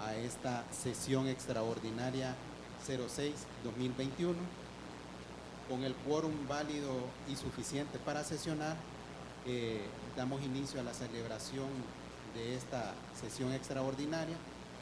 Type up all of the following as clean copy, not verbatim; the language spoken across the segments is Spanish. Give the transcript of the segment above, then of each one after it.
a esta sesión extraordinaria 06-2021. Con el quórum válido y suficiente para sesionar, damos inicio a la celebración de esta sesión extraordinaria,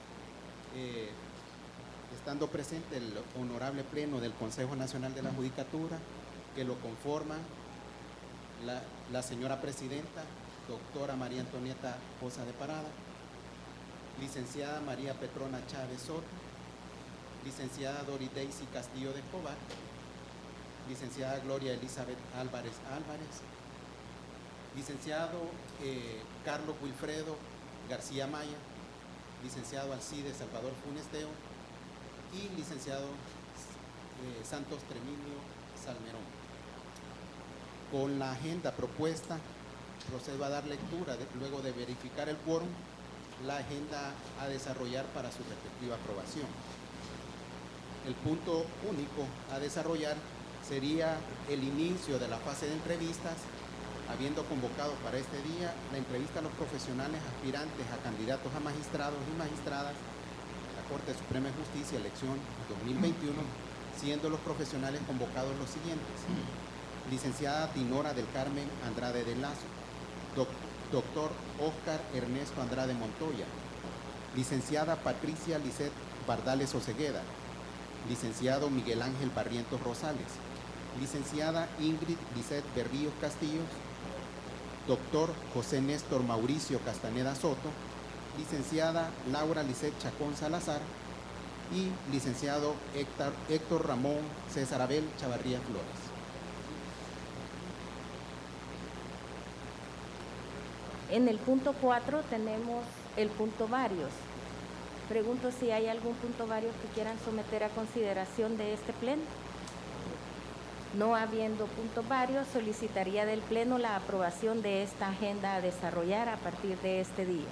estando presente el honorable pleno del Consejo Nacional de la Judicatura, que lo conforman la señora presidenta, doctora María Antonieta Poza de Parada, licenciada María Petrona Chávez Soto, licenciada Doris Daisy Castillo de Escobar, licenciada Gloria Elizabeth Álvarez Álvarez, licenciado Carlos Wilfredo García Maya, licenciado Alcide Salvador Funesteo y licenciado Santos Tremilio Salmerón. Con la agenda propuesta, procedo a dar lectura, luego de verificar el quórum, la agenda a desarrollar para su respectiva aprobación. El punto único a desarrollar sería el inicio de la fase de entrevistas, habiendo convocado para este día la entrevista a los profesionales aspirantes a candidatos a magistrados y magistradas de la Corte Suprema de Justicia, elección 2021, siendo los profesionales convocados los siguientes: licenciada Dinora del Carmen Andrade de Lazo, doctor Óscar Ernesto Andrade Montoya, licenciada Patricia Lisset Bardales Ocegueda, licenciado Miguel Ángel Barrientos Rosales, licenciada Ingrid Lisset Berríos Castillos, doctor José Néstor Mauricio Castaneda Soto, licenciada Laura Lisset Chacón Salazar y licenciado Héctor Ramón César Abel Chavarría Flores. En el punto 4 tenemos el punto varios. Pregunto si hay algún punto varios que quieran someter a consideración de este pleno. No habiendo puntos varios, solicitaría del pleno la aprobación de esta agenda a desarrollar a partir de este día.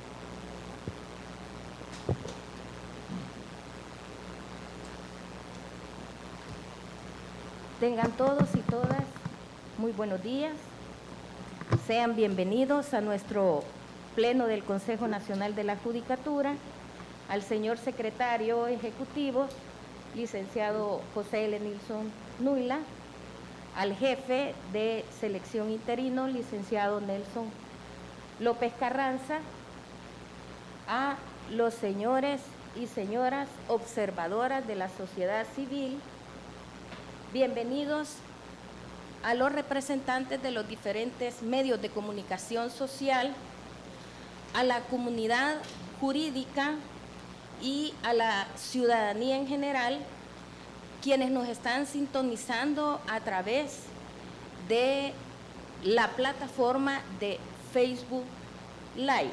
Tengan todos y todas muy buenos días. Sean bienvenidos a nuestro pleno del Consejo Nacional de la Judicatura, al señor secretario ejecutivo, licenciado José L. Nilsson Nuila, al jefe de selección interino, licenciado Nelson López Carranza, a los señores y señoras observadoras de la sociedad civil, bienvenidos a los representantes de los diferentes medios de comunicación social, a la comunidad jurídica y a la ciudadanía en general, quienes nos están sintonizando a través de la plataforma de Facebook Live.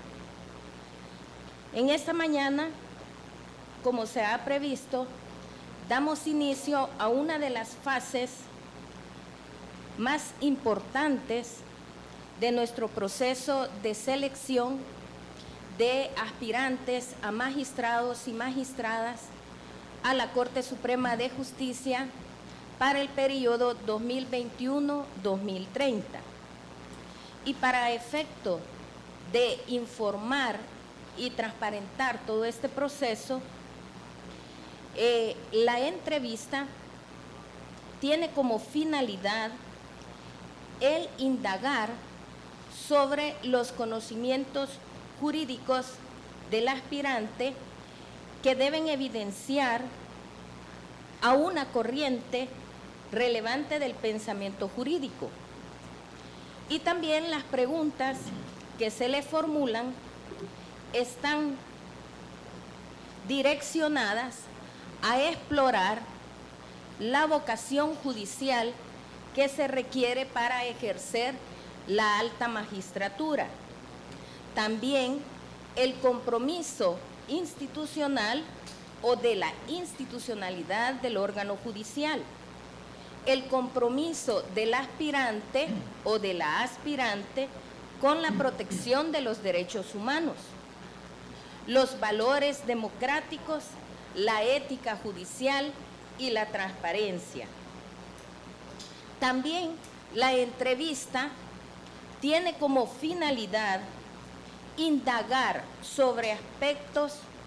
En esta mañana, como se ha previsto, damos inicio a una de las fases más importantes de nuestro proceso de selección de aspirantes a magistrados y magistradas a la Corte Suprema de Justicia para el periodo 2021-2030. Y para efecto de informar y transparentar todo este proceso, la entrevista tiene como finalidad el indagar sobre los conocimientos jurídicos del aspirante que deben evidenciar a una corriente relevante del pensamiento jurídico. Y también las preguntas que se le formulan están direccionadas a explorar la vocación judicial que se requiere para ejercer la alta magistratura. También el compromiso institucional o de la institucionalidad del órgano judicial, el compromiso del aspirante o de la aspirante con la protección de los derechos humanos, los valores democráticos, la ética judicial y la transparencia. También la entrevista tiene como finalidad indagar sobre aspectos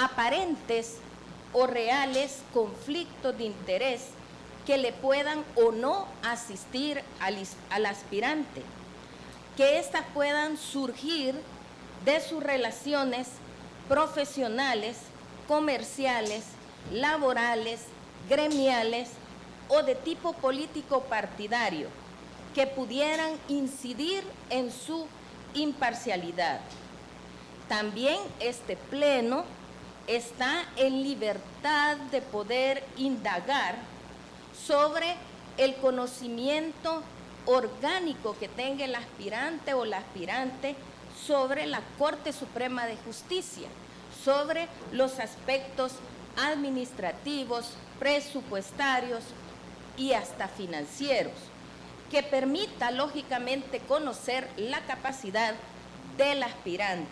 aparentes o reales conflictos de interés que le puedan o no asistir al aspirante, que éstas puedan surgir de sus relaciones profesionales, comerciales, laborales, gremiales o de tipo político partidario, que pudieran incidir en su imparcialidad. También este pleno está en libertad de poder indagar sobre el conocimiento orgánico que tenga el aspirante o la aspirante sobre la Corte Suprema de Justicia, sobre los aspectos administrativos, presupuestarios y hasta financieros, que permita lógicamente conocer la capacidad del aspirante.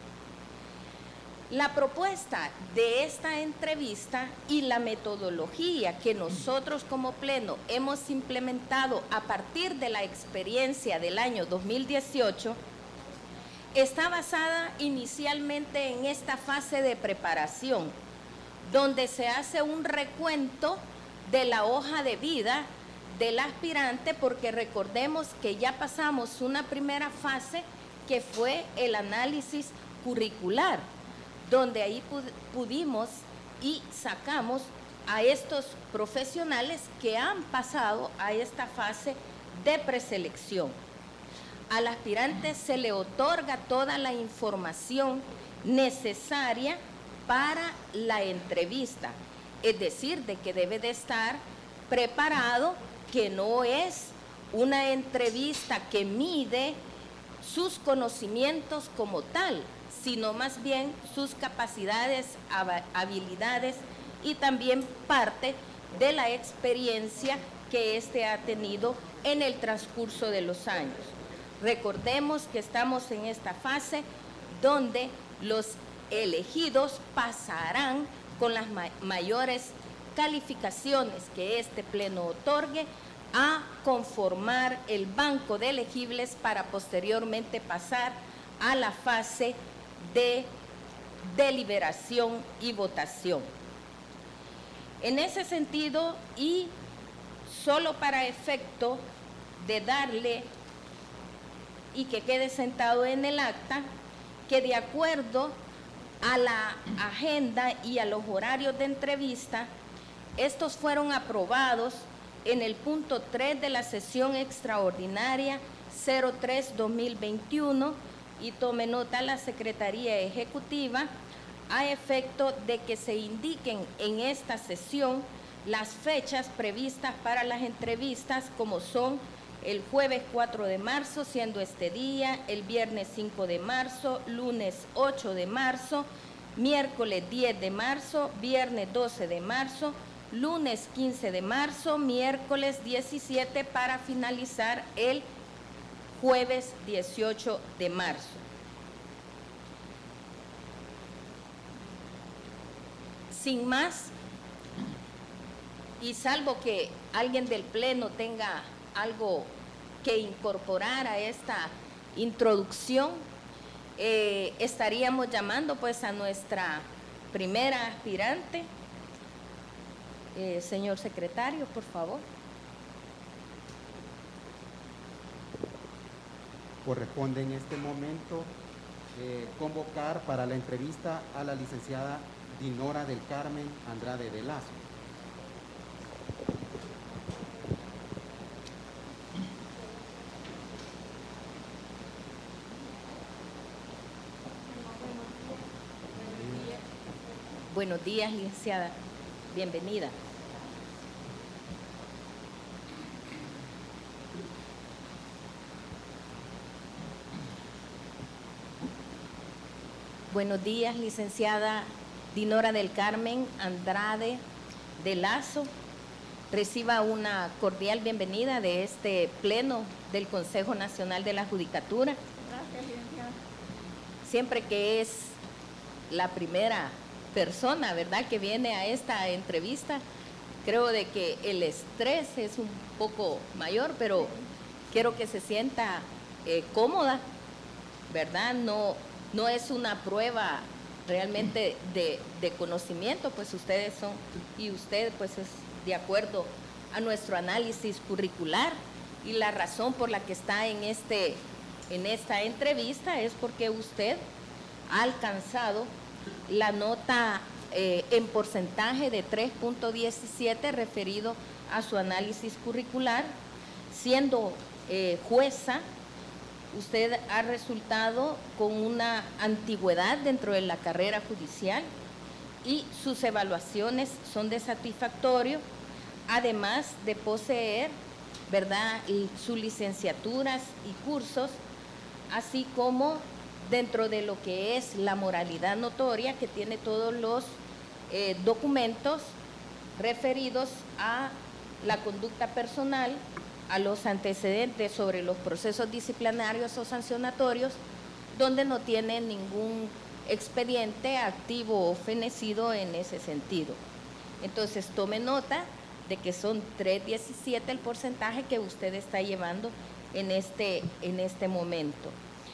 La propuesta de esta entrevista y la metodología que nosotros como pleno hemos implementado a partir de la experiencia del año 2018 está basada inicialmente en esta fase de preparación, donde se hace un recuento de la hoja de vida del aspirante, porque recordemos que ya pasamos una primera fase que fue el análisis curricular, donde ahí pudimos y sacamos a estos profesionales que han pasado a esta fase de preselección. Al aspirante se le otorga toda la información necesaria para la entrevista, es decir, de que debe de estar preparado, que no es una entrevista que mide sus conocimientos como tal, sino más bien sus capacidades, habilidades y también parte de la experiencia que éste ha tenido en el transcurso de los años. Recordemos que estamos en esta fase donde los elegidos pasarán con las mayores calificaciones que este pleno otorgue a conformar el banco de elegibles para posteriormente pasar a la fase de deliberación y votación. En ese sentido, y solo para efecto de darle y que quede sentado en el acta, que de acuerdo a la agenda y a los horarios de entrevista, estos fueron aprobados en el punto 3 de la sesión extraordinaria 03-2021, y tome nota la Secretaría Ejecutiva a efecto de que se indiquen en esta sesión las fechas previstas para las entrevistas, como son el jueves 4 de marzo, siendo este día, el viernes 5 de marzo, lunes 8 de marzo, miércoles 10 de marzo, viernes 12 de marzo, lunes 15 de marzo, miércoles 17 para finalizar el jueves 18 de marzo. Sin más, y salvo que alguien del Pleno tenga algo que incorporar a esta introducción, estaríamos llamando pues a nuestra primera aspirante. Señor secretario, por favor. Corresponde en este momento convocar para la entrevista a la licenciada Dinora del Carmen Andrade de Lazo. Buenos días, licenciada. Bienvenida. Buenos días, licenciada Dinora del Carmen Andrade de Lazo. Reciba una cordial bienvenida de este pleno del Consejo Nacional de la Judicatura. Gracias, licenciada. Siempre que es la primera persona, ¿verdad?, que viene a esta entrevista, creo de que el estrés es un poco mayor, pero quiero que se sienta cómoda, ¿verdad? No es una prueba realmente de conocimiento, pues ustedes son, y usted pues es de acuerdo a nuestro análisis curricular, y la razón por la que está en esta entrevista es porque usted ha alcanzado la nota en porcentaje de 3.17 referido a su análisis curricular. Siendo jueza, usted ha resultado con una antigüedad dentro de la carrera judicial y sus evaluaciones son de satisfactorio, además de poseer, ¿verdad?, sus licenciaturas y cursos, así como dentro de lo que es la moralidad notoria, que tiene todos los documentos referidos a la conducta personal, a los antecedentes sobre los procesos disciplinarios o sancionatorios, donde no tiene ningún expediente activo o fenecido en ese sentido. Entonces, tome nota de que son 3.17 el porcentaje que usted está llevando en este momento.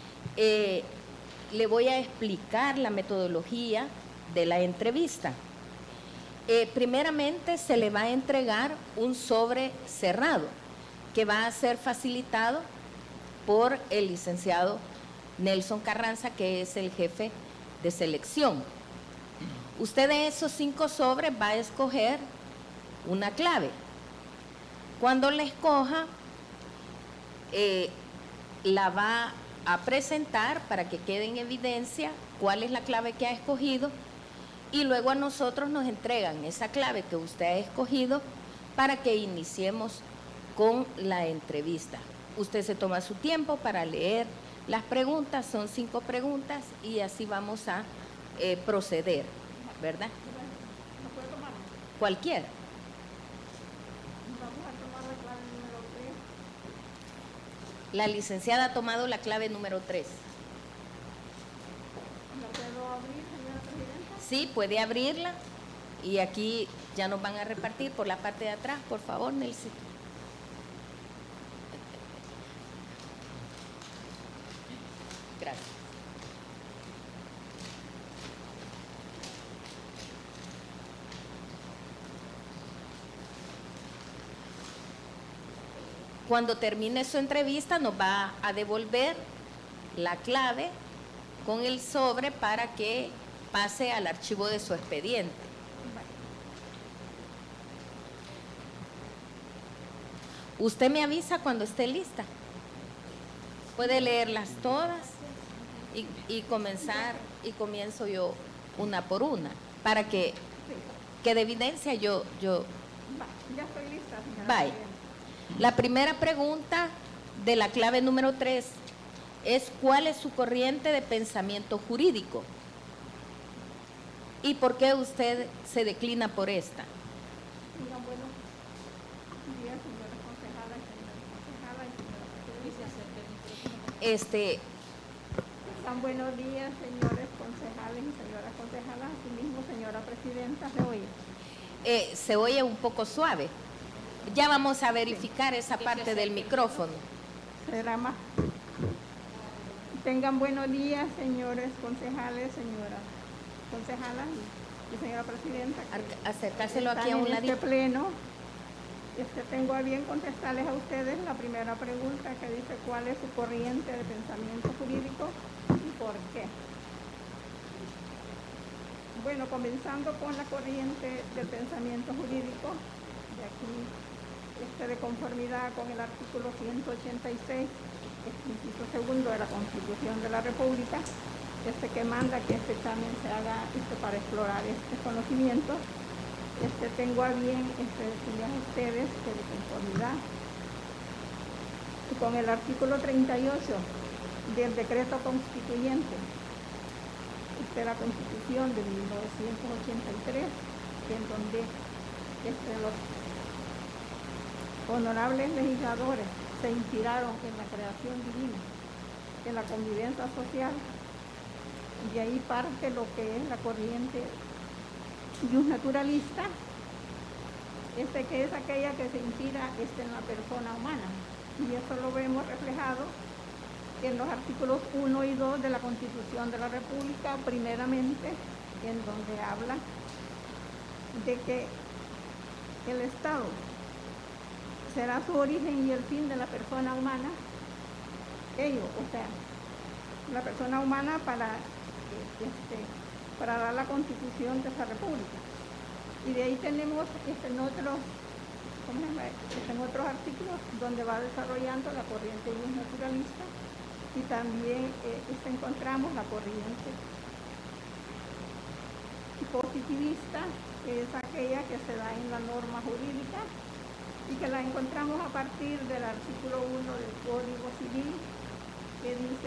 Le voy a explicar la metodología de la entrevista. Primeramente, se le va a entregar un sobre cerrado que va a ser facilitado por el licenciado Nelson Carranza, que es el jefe de selección. Usted de esos 5 sobres va a escoger una clave. Cuando la escoja, la va a presentar para que quede en evidencia cuál es la clave que ha escogido, y luego a nosotros nos entregan esa clave que usted ha escogido para que iniciemos con la entrevista. Usted se toma su tiempo para leer las preguntas, son 5 preguntas y así vamos a proceder, ¿verdad? ¿No puedo tomar? Cualquiera. Vamos a tomar la clave número 3. La licenciada ha tomado la clave número 3. ¿La puedo abrir, señora presidenta? Sí, puede abrirla y aquí ya nos van a repartir por la parte de atrás, por favor, Nelson. Gracias. Cuando termine su entrevista nos va a devolver la clave con el sobre para que pase al archivo de su expediente. Usted me avisa cuando esté lista. Puede leerlas todas y comenzar, y comienzo yo una por una para que quede evidencia. Yo Ya estoy lista, señora Bye. presidenta. La primera pregunta de la clave número 3 es: ¿cuál es su corriente de pensamiento jurídico? ¿Y por qué usted se declina por esta? Digan buenos días, señora concejala y señora presidenta. Están buenos días, señores concejales y señoras concejalas, asimismo, señora presidenta, ¿se oye? Se oye un poco suave. Ya vamos a verificar esa parte del micrófono. Será más. Tengan buenos días, señores concejales, señoras concejalas y señora presidenta. Acercárselo Están aquí a un en ladito. este pleno. Tengo a bien contestarles a ustedes la primera pregunta, que dice cuál es su corriente de pensamiento jurídico y por qué. Bueno, comenzando con la corriente del pensamiento jurídico, de aquí, de conformidad con el artículo 186, inciso segundo de la Constitución de la República, que manda que este examen se haga para explorar este conocimiento. Tengo a bien decirles a ustedes que de conformidad con el artículo 38 del decreto constituyente de la Constitución de 1983, en donde los honorables legisladores se inspiraron en la creación divina, en la convivencia social, y de ahí parte lo que es la corriente justnaturalista, que es aquella que se inspira en la persona humana, y eso lo vemos reflejado en los artículos 1 y 2 de la Constitución de la República, primeramente, en donde habla de que el Estado será su origen y el fin de la persona humana, ello, o sea, la persona humana para dar la Constitución de esa República. Y de ahí tenemos en otros artículos donde va desarrollando la corriente naturalista, y también encontramos la corriente positivista, que es aquella que se da en la norma jurídica y que la encontramos a partir del artículo 1 del Código Civil, que dice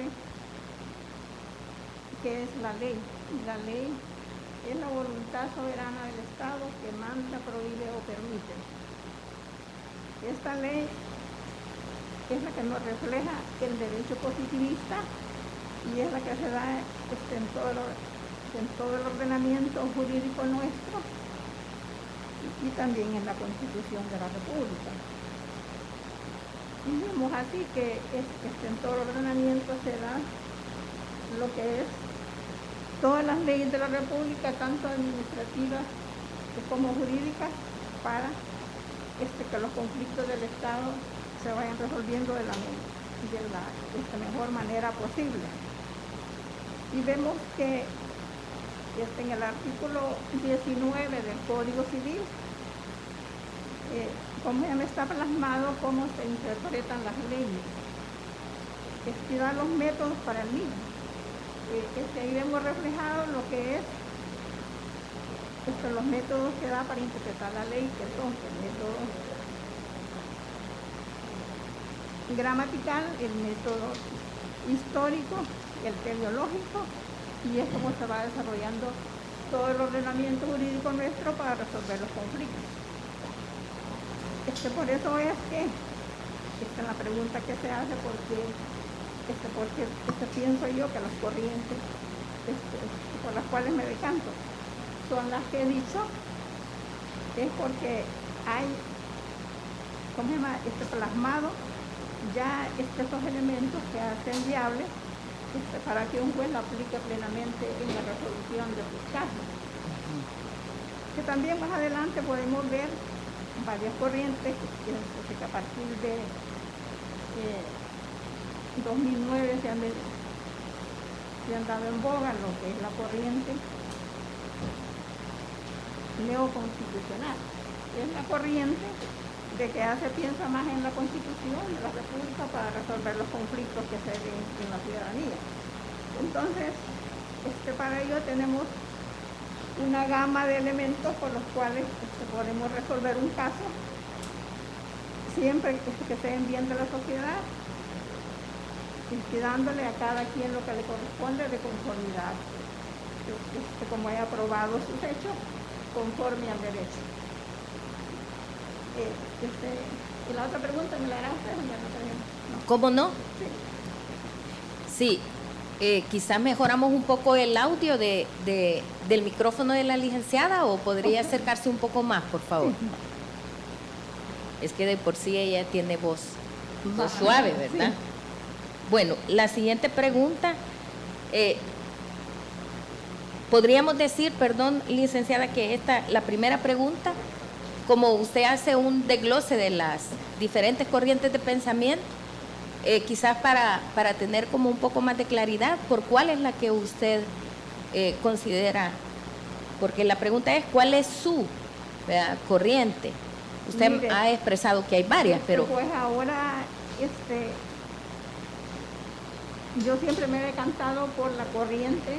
que es la ley, y la ley es la voluntad soberana del Estado que manda, prohíbe o permite. Esta ley es la que nos refleja el derecho positivista y es la que se da en todo el ordenamiento jurídico nuestro y también en la Constitución de la República. Y vemos así que en todo el ordenamiento se da lo que es todas las leyes de la República, tanto administrativas como jurídicas, para que los conflictos del Estado se vayan resolviendo de la mejor manera posible. Y vemos que en el artículo 19 del Código Civil, como ya me está plasmado cómo se interpretan las leyes, que da los métodos para el mismo. Ahí vemos reflejado lo que es los métodos que da para interpretar la ley, que son el método gramatical, el método histórico, el teleológico, y es como se va desarrollando todo el ordenamiento jurídico nuestro para resolver los conflictos. Por eso es que esta es la pregunta que se hace, porque pienso yo que las corrientes por las cuales me decanto son las que he dicho, es porque hay plasmado ya esos elementos que hacen viable para que un juez lo aplique plenamente en la resolución de sus casos. Que también más adelante podemos ver varias corrientes que a partir de 2009 se han dado en boga, lo que es la corriente neoconstitucional. Es la corriente de que piensa más en la Constitución de la República para resolver los conflictos que se ven en la ciudadanía. Entonces, para ello tenemos una gama de elementos por los cuales podemos resolver un caso, siempre que esté en bien de la sociedad, y dándole a cada quien lo que le corresponde de conformidad, como haya aprobado sus hechos, conforme al derecho. Y la otra pregunta me la hará usted, ¿no? ¿Cómo no? Sí. Sí, quizás mejoramos un poco el audio del micrófono de la licenciada, o podría acercarse un poco más, por favor. Sí. Es que de por sí ella tiene voz suave, ¿verdad? Sí. Bueno, la siguiente pregunta, podríamos decir, perdón, licenciada, que la primera pregunta, como usted hace un desglose de las diferentes corrientes de pensamiento, quizás para tener como un poco más de claridad, ¿por cuál es la que usted considera? Porque la pregunta es, ¿cuál es su corriente? Usted Mire, ha expresado que hay varias, pero... Pues ahora, yo siempre me he decantado por la corriente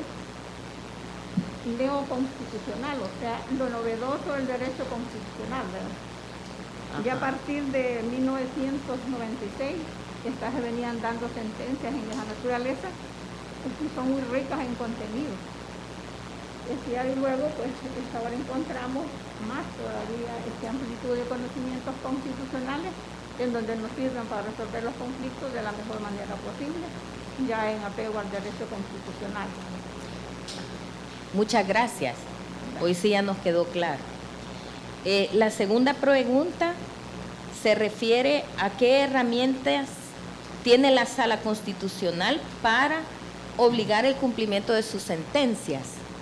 neoconstitucional, o sea, lo novedoso del derecho constitucional, ¿verdad? Ya a partir de 1996, se venían dando sentencias en la naturaleza que son muy ricas en contenido. Y luego, pues, ahora encontramos más todavía amplitud de conocimientos constitucionales en donde nos sirven para resolver los conflictos de la mejor manera posible, ya en apego al derecho constitucional. Muchas gracias. Hoy sí ya nos quedó claro. La segunda pregunta se refiere a qué herramientas tiene la Sala Constitucional para obligar el cumplimiento de sus sentencias.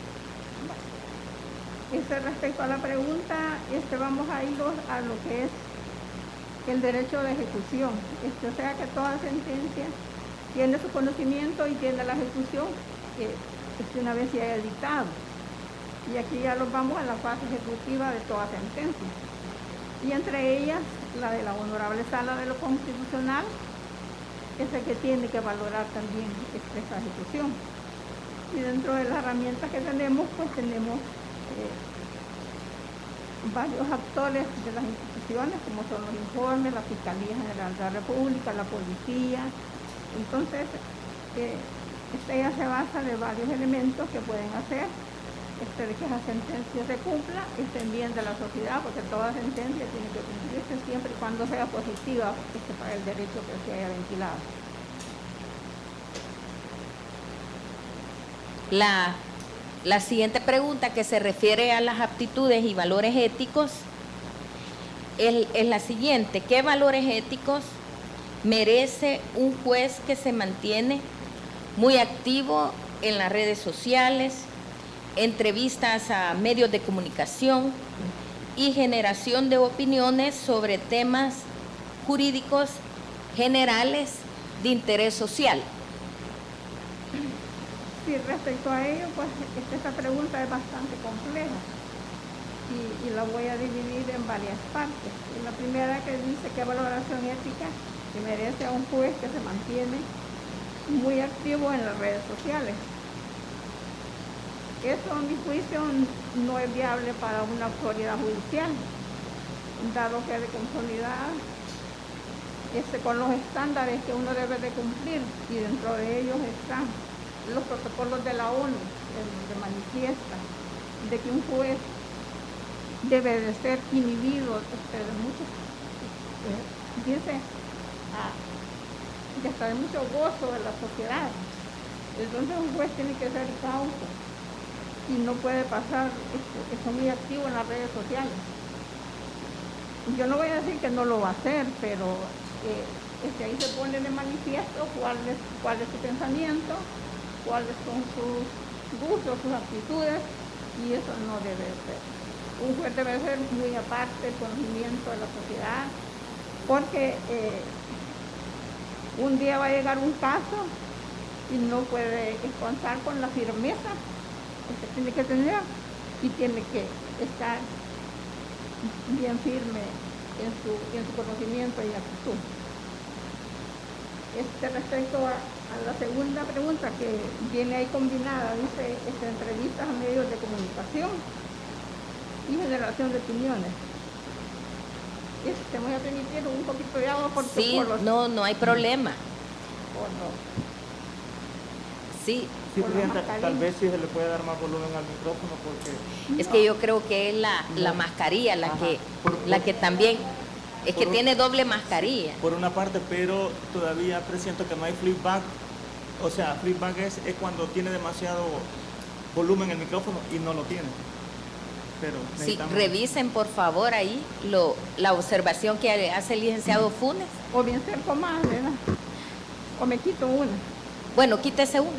Respecto a la pregunta, vamos a ir a lo que es el derecho de ejecución. O sea que toda sentencia tiene su conocimiento y tiene la ejecución una vez se haya dictado. Y aquí ya nos vamos a la fase ejecutiva de toda sentencia. Y entre ellas, la de la Honorable Sala de lo Constitucional, es el que tiene que valorar también esta ejecución. Y dentro de las herramientas que tenemos, pues tenemos varios actores de las instituciones, como son los informes, la Fiscalía General de la República, la Policía. Entonces, ella se basa de varios elementos que pueden hacer de que esa sentencia se cumpla, en bien de la sociedad, porque toda sentencia tiene que cumplirse siempre y cuando sea positiva para el derecho que se haya ventilado. La siguiente pregunta, que se refiere a las aptitudes y valores éticos, es la siguiente: ¿qué valores éticos merece un juez que se mantiene muy activo en las redes sociales, entrevistas a medios de comunicación y generación de opiniones sobre temas jurídicos generales de interés social? Sí, respecto a ello, pues esta pregunta es bastante compleja y la voy a dividir en varias partes. La primera, que dice qué valoración ética que merece a un juez que se mantiene muy activo en las redes sociales. Eso, a mi juicio, no es viable para una autoridad judicial, dado que de conformidad con los estándares que uno debe de cumplir, y dentro de ellos están los protocolos de la ONU, donde manifiesta de que un juez debe de ser inhibido de muchos, hasta de mucho gozo de la sociedad. Entonces un juez tiene que ser cauto y no puede pasar muy activo en las redes sociales. Yo no voy a decir que no lo va a hacer, pero ahí se pone de manifiesto cuál es su pensamiento, cuáles son sus gustos, sus actitudes, y eso no debe ser. Un juez debe ser muy aparte del conocimiento de la sociedad, porque un día va a llegar un caso y no puede contar con la firmeza que tiene que tener, y tiene que estar bien firme en su conocimiento y actitud. Respecto a la segunda pregunta, que viene ahí combinada, dice entrevistas a medios de comunicación y generación de opiniones. Te voy a permitir un poquito de agua porque sí, no hay problema. Sí. Sí, Presidenta, tal vez sí se le puede dar más volumen al micrófono, porque es que yo creo que es la mascarilla la que también es que tiene doble mascarilla. Por una parte, pero todavía presiento que no hay feedback. O sea, feedback es cuando tiene demasiado volumen el micrófono y no lo tiene. Pero sí, revisen por favor ahí la observación que hace el licenciado Funes. O bien cerco más, ¿verdad? O me quito una. Bueno, quítese una.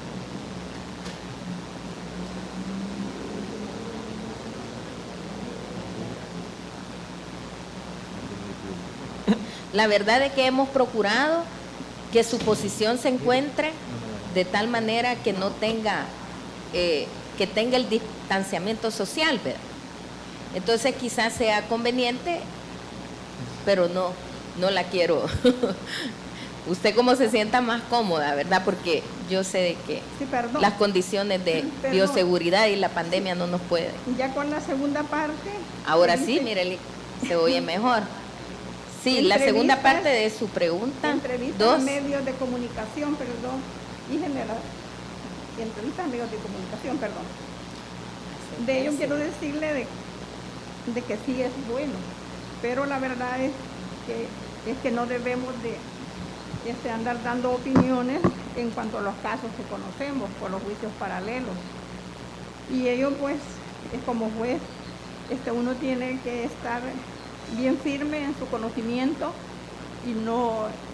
La verdad es que hemos procurado que su posición se encuentre de tal manera que no tenga, que tenga el distanciamiento social, ¿verdad? Entonces quizás sea conveniente, pero no la quiero. Usted como se sienta más cómoda, ¿verdad? Porque yo sé de que sí, las condiciones de bioseguridad y la pandemia no nos pueden. Ya con la segunda parte. Ahora sí, mire, se oye mejor. Sí, la segunda parte de su pregunta. Entrevistas a medios de comunicación, y entrevistas a medios de comunicación, De ello quiero decirle de que sí es bueno, pero la verdad es que no debemos de andar dando opiniones en cuanto a los casos que conocemos por los juicios paralelos. Y ello, pues, es como juez, uno tiene que estar bien firme en su conocimiento y no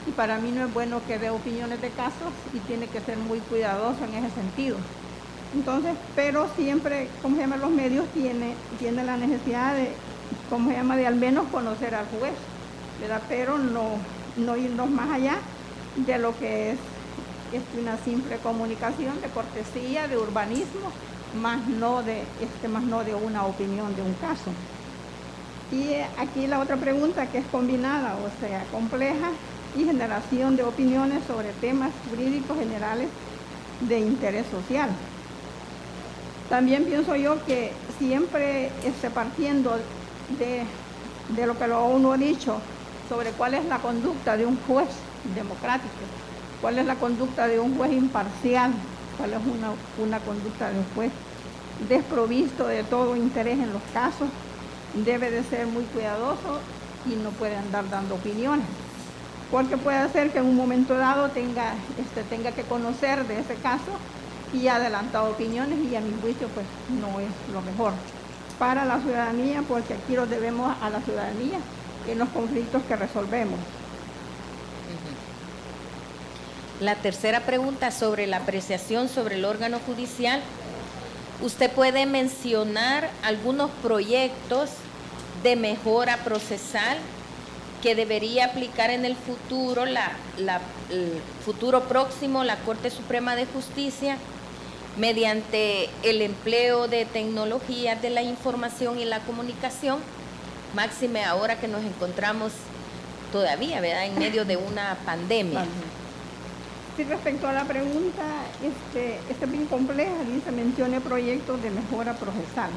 y para mí no es bueno que dé opiniones de casos y tiene que ser muy cuidadoso en ese sentido. Entonces, pero siempre, los medios tiene la necesidad de, de al menos conocer al juez, ¿verdad? Pero no irnos más allá de lo que es una simple comunicación de cortesía, de urbanismo, más no de una opinión de un caso. Y aquí la otra pregunta, que es combinada, o sea, compleja, y generación de opiniones sobre temas jurídicos generales de interés social. También pienso yo que siempre partiendo de lo que uno ha dicho sobre cuál es la conducta de un juez democrático, cuál es la conducta de un juez imparcial, cuál es una conducta de un juez desprovisto de todo interés en los casos, debe de ser muy cuidadoso y no puede andar dando opiniones, porque puede ser que en un momento dado tenga que conocer de ese caso y ha adelantado opiniones, y a mi juicio pues no es lo mejor para la ciudadanía, porque aquí lo debemos a la ciudadanía en los conflictos que resolvemos. La tercera pregunta, sobre la apreciación sobre el órgano judicial. ¿Usted puede mencionar algunos proyectos de mejora procesal que debería aplicar en el futuro, el futuro próximo, la Corte Suprema de Justicia, mediante el empleo de tecnologías de la información y la comunicación, máxime ahora que nos encontramos todavía, ¿verdad?, en medio de una pandemia? Sí, respecto a la pregunta, es bien compleja, dice, mencione proyectos de mejora procesal.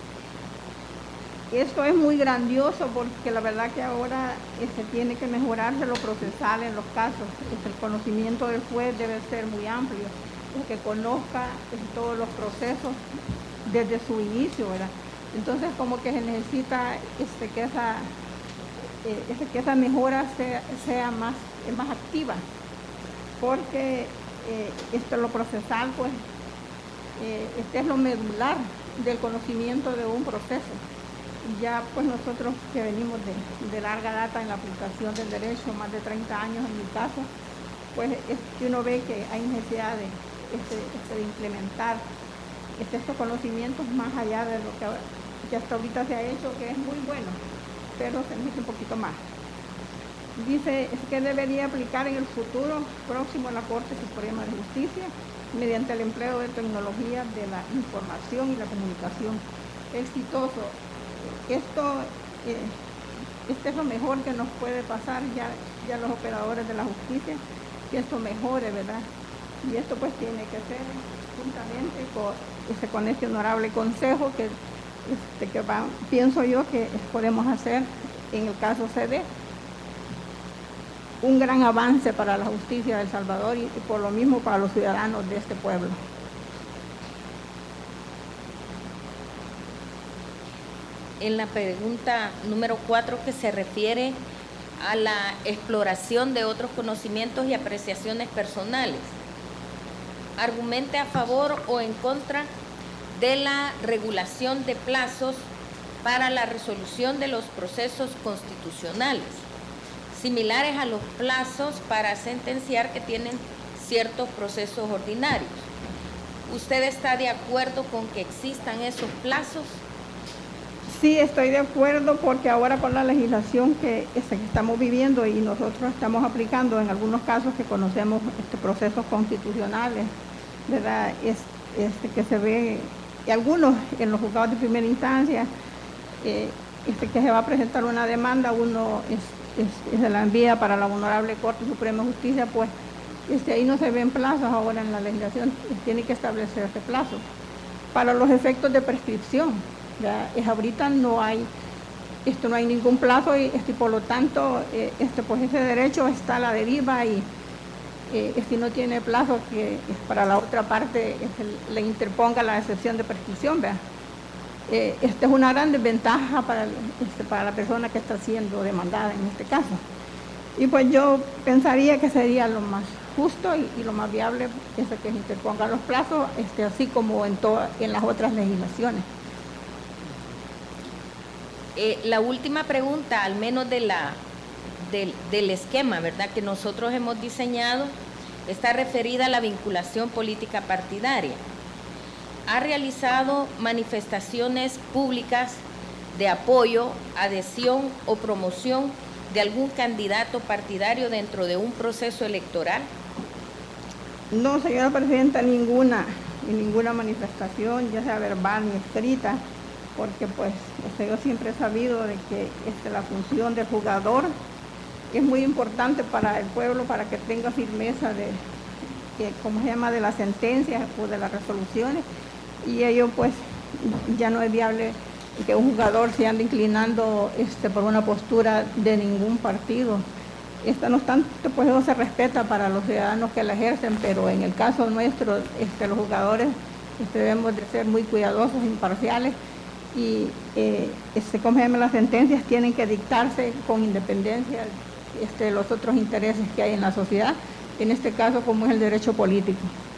Esto es muy grandioso porque la verdad que ahora tiene que mejorarse lo procesal en los casos. El conocimiento del juez debe ser muy amplio, que conozca todos los procesos desde su inicio, ¿verdad? Entonces como que se necesita que esa mejora sea más activa, porque lo procesal pues es lo medular del conocimiento de un proceso. Y ya pues nosotros que venimos de larga data en la aplicación del derecho, más de 30 años en mi caso, pues uno ve que hay necesidad de implementar estos conocimientos más allá de lo que hasta ahorita se ha hecho, que es muy bueno, pero se necesita un poquito más. Dice que debería aplicar en el futuro próximo a la Corte Suprema de Justicia mediante el empleo de tecnologías de la información y la comunicación exitoso. Esto es lo mejor que nos puede pasar ya los operadores de la justicia, que esto mejore, ¿verdad? Y esto pues tiene que ser juntamente con este honorable consejo que pienso yo que podemos hacer en el caso CD un gran avance para la justicia de El Salvador y por lo mismo para los ciudadanos de este pueblo. En la pregunta número 4, que se refiere a la exploración de otros conocimientos y apreciaciones personales, argumente a favor o en contra de la regulación de plazos para la resolución de los procesos constitucionales, similares a los plazos para sentenciar que tienen ciertos procesos ordinarios. ¿Usted está de acuerdo con que existan esos plazos? Sí, estoy de acuerdo, porque ahora con la legislación que estamos viviendo y nosotros estamos aplicando en algunos casos que conocemos procesos constitucionales, ¿verdad? Que se ve, y algunos en los juzgados de primera instancia, que se va a presentar una demanda, uno se la envía para la Honorable Corte Suprema de Justicia, pues ahí no se ven plazos. Ahora en la legislación tiene que establecerse plazos para los efectos de prescripción. Ahorita no hay ningún plazo y por lo tanto pues ese derecho está a la deriva y no tiene plazo que para la otra parte le interponga la excepción de prescripción. Esta es una gran desventaja para la persona que está siendo demandada en este caso. Y pues yo pensaría que sería lo más justo y lo más viable que se interpongan los plazos, así como en las otras legislaciones. La última pregunta, al menos de del esquema, ¿verdad?, que nosotros hemos diseñado, está referida a la vinculación política partidaria. Ha realizado manifestaciones públicas de apoyo, adhesión o promoción de algún candidato partidario dentro de un proceso electoral. No, señora presidenta, ninguna manifestación, ya sea verbal ni escrita, porque pues yo siempre he sabido de que la función del jugador es muy importante para el pueblo, para que tenga firmeza de las sentencias o de las resoluciones, y ello pues ya no es viable que un jugador se ande inclinando por una postura de ningún partido. No obstante, pues eso se respeta para los ciudadanos que la ejercen, pero en el caso nuestro, los jugadores debemos de ser muy cuidadosos, imparciales, y las sentencias tienen que dictarse con independencia de los otros intereses que hay en la sociedad, en este caso como es el derecho político.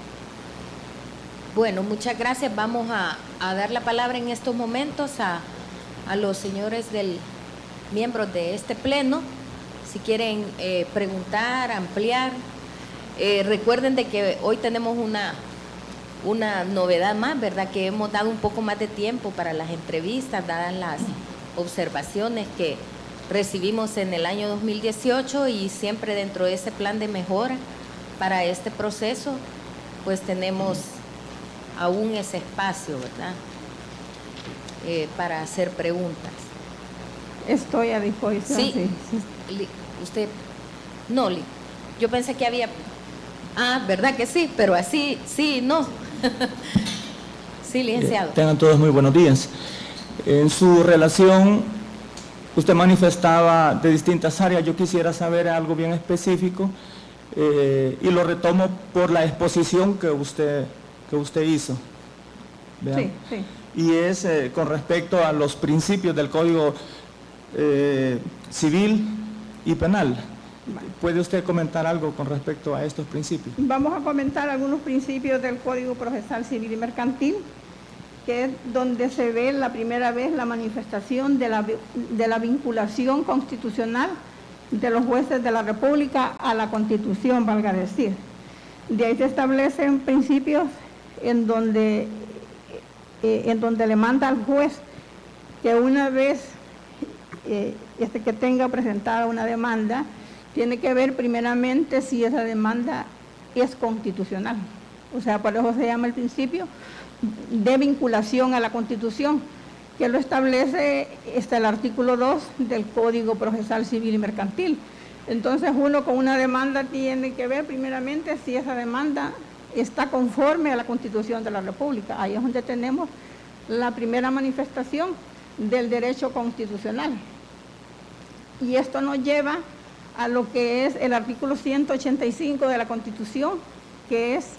Bueno, muchas gracias. Vamos a dar la palabra en estos momentos a los señores miembros de este pleno, si quieren preguntar, ampliar. Recuerden de que hoy tenemos una novedad más, ¿verdad?, que hemos dado un poco más de tiempo para las entrevistas, dadas las observaciones que recibimos en el año 2018, y siempre dentro de ese plan de mejora para este proceso, pues tenemos aún ese espacio, ¿verdad?, para hacer preguntas. Estoy a disposición. Sí. Usted, no, yo pensé que había, ¿verdad que sí? Pero así, sí, no. Sí, licenciado. Tengan todos muy buenos días. En su relación, usted manifestaba de distintas áreas. Yo quisiera saber algo bien específico, y lo retomo por la exposición que usted hizo. Sí, sí. Y es con respecto a los principios del Código Civil y Penal. ¿Puede usted comentar algo con respecto a estos principios? Vamos a comentar algunos principios del Código Procesal Civil y Mercantil, que es donde se ve la primera vez la manifestación de la vinculación constitucional de los jueces de la República a la Constitución, valga decir. De ahí se establecen principios en donde le manda al juez que una vez que tenga presentada una demanda, tiene que ver primeramente si esa demanda es constitucional. O sea, por eso se llama el principio de vinculación a la Constitución, que lo establece el artículo 2 del Código Procesal Civil y Mercantil. Entonces uno con una demanda tiene que ver primeramente si esa demanda está conforme a la Constitución de la República. Ahí es donde tenemos la primera manifestación del derecho constitucional. Y esto nos lleva a lo que es el artículo 185 de la Constitución, que es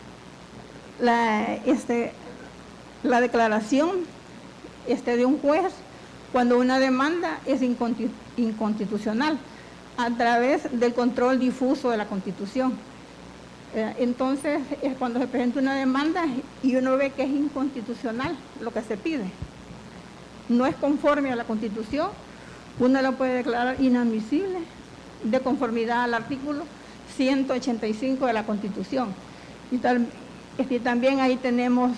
la declaración de un juez cuando una demanda es inconstitucional a través del control difuso de la Constitución. Entonces, es cuando se presenta una demanda y uno ve que es inconstitucional lo que se pide, no es conforme a la Constitución, uno la puede declarar inadmisible de conformidad al artículo 185 de la Constitución. Y también ahí tenemos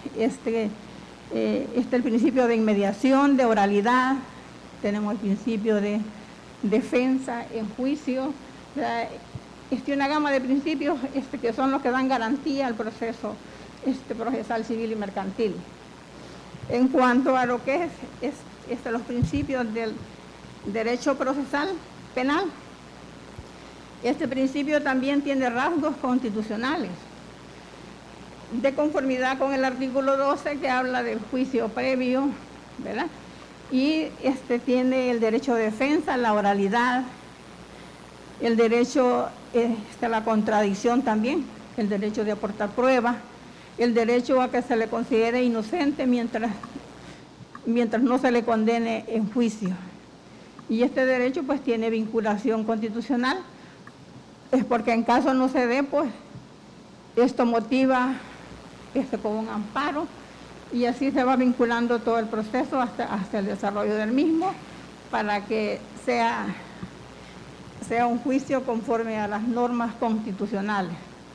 el principio de inmediación, de oralidad, tenemos el principio de defensa en juicio. O sea, una gama de principios que son los que dan garantía al proceso procesal civil y mercantil. En cuanto a lo que es los principios del derecho procesal penal, este principio también tiene rasgos constitucionales, de conformidad con el artículo 12 que habla del juicio previo, ¿verdad? Y tiene el derecho de defensa, la oralidad, el derecho a la contradicción también, el derecho de aportar pruebas, el derecho a que se le considere inocente mientras no se le condene en juicio. Y este derecho pues tiene vinculación constitucional, es porque en caso no se dé, pues esto motiva con un amparo, y así se va vinculando todo el proceso hasta el desarrollo del mismo, para que sea sea un juicio conforme a las normas constitucionales.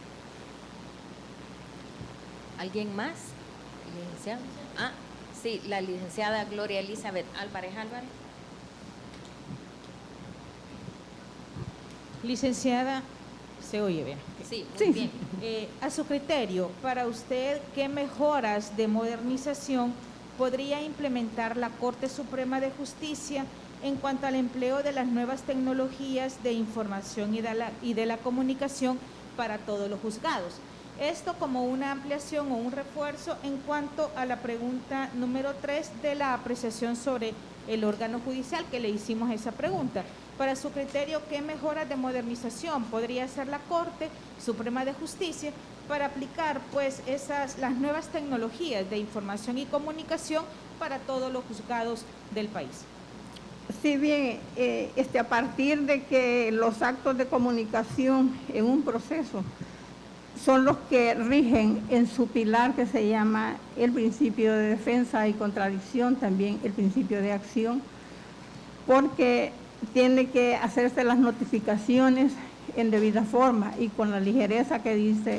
¿Alguien más? ¿Licenciado? Ah, sí, la licenciada Gloria Elizabeth Álvarez Álvarez. Licenciada, ¿se oye bien? Sí, muy bien. A su criterio, para usted, ¿qué mejoras de modernización podría implementar la Corte Suprema de Justicia en cuanto al empleo de las nuevas tecnologías de información y de la comunicación para todos los juzgados? Esto como una ampliación o un refuerzo en cuanto a la pregunta número 3 de la apreciación sobre el órgano judicial, que le hicimos esa pregunta. Para su criterio, ¿qué mejoras de modernización podría hacer la Corte Suprema de Justicia para aplicar pues las nuevas tecnologías de información y comunicación para todos los juzgados del país? Sí, bien, a partir de que los actos de comunicación en un proceso son los que rigen en su pilar que se llama el principio de defensa y contradicción, también el principio de acción, porque tiene que hacerse las notificaciones en debida forma y con la ligereza que dice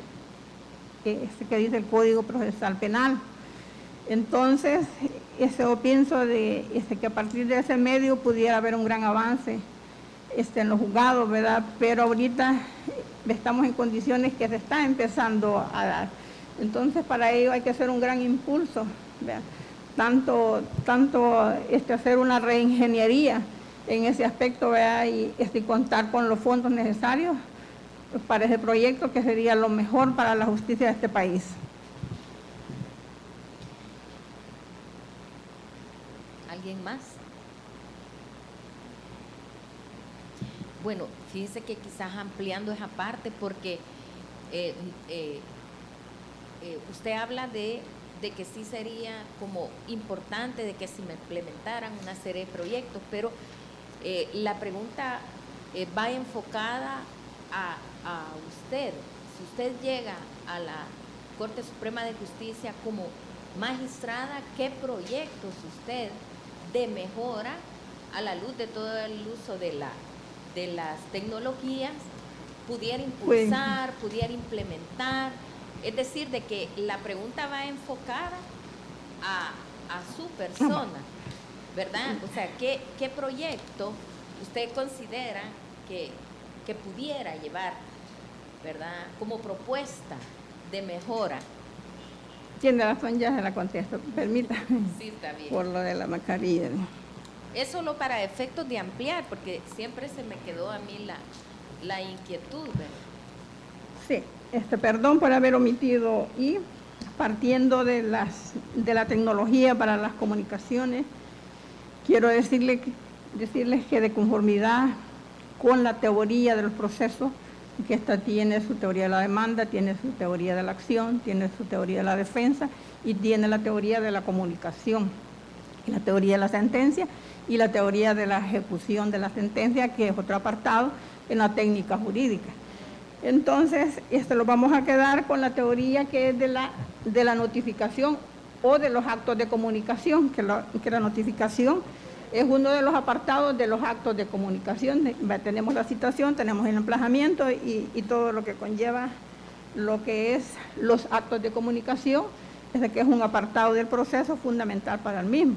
el Código Procesal Penal. Entonces, yo pienso que a partir de ese medio pudiera haber un gran avance en los juzgados, ¿verdad? Pero ahorita estamos en condiciones que se está empezando a dar. Entonces, para ello hay que hacer un gran impulso, ¿verdad? Tanto hacer una reingeniería en ese aspecto, ¿verdad? Y contar con los fondos necesarios para ese proyecto, que sería lo mejor para la justicia de este país. ¿Alguien más? Bueno, fíjese que quizás ampliando esa parte, porque usted habla de que sí sería como importante de que se implementaran una serie de proyectos, pero la pregunta va enfocada a usted. Si usted llega a la Corte Suprema de Justicia como magistrada, ¿qué proyectos usted de mejora a la luz de todo el uso de las tecnologías pudiera impulsar, pudiera implementar? Es decir, de que la pregunta va enfocada a su persona, ¿verdad? O sea, ¿qué proyecto usted considera que pudiera llevar, ¿verdad?, como propuesta de mejora? Tiene razón, ya se la contesto, permítame. Sí, está bien. Por lo de la mascarilla. Es solo para efectos de ampliar, porque siempre se me quedó a mí la inquietud, ¿verdad? Sí, perdón por haber omitido, y partiendo de la tecnología para las comunicaciones, quiero decirles que de conformidad con la teoría de los procesos, que esta tiene su teoría de la demanda, tiene su teoría de la acción, tiene su teoría de la defensa y tiene la teoría de la comunicación, la teoría de la sentencia y la teoría de la ejecución de la sentencia, que es otro apartado en la técnica jurídica. Entonces, lo vamos a quedar con la teoría que es de la notificación o de los actos de comunicación, que la notificación es uno de los apartados de los actos de comunicación. Tenemos la citación, tenemos el emplazamiento y todo lo que conlleva lo que es los actos de comunicación, que es un apartado del proceso fundamental para el mismo.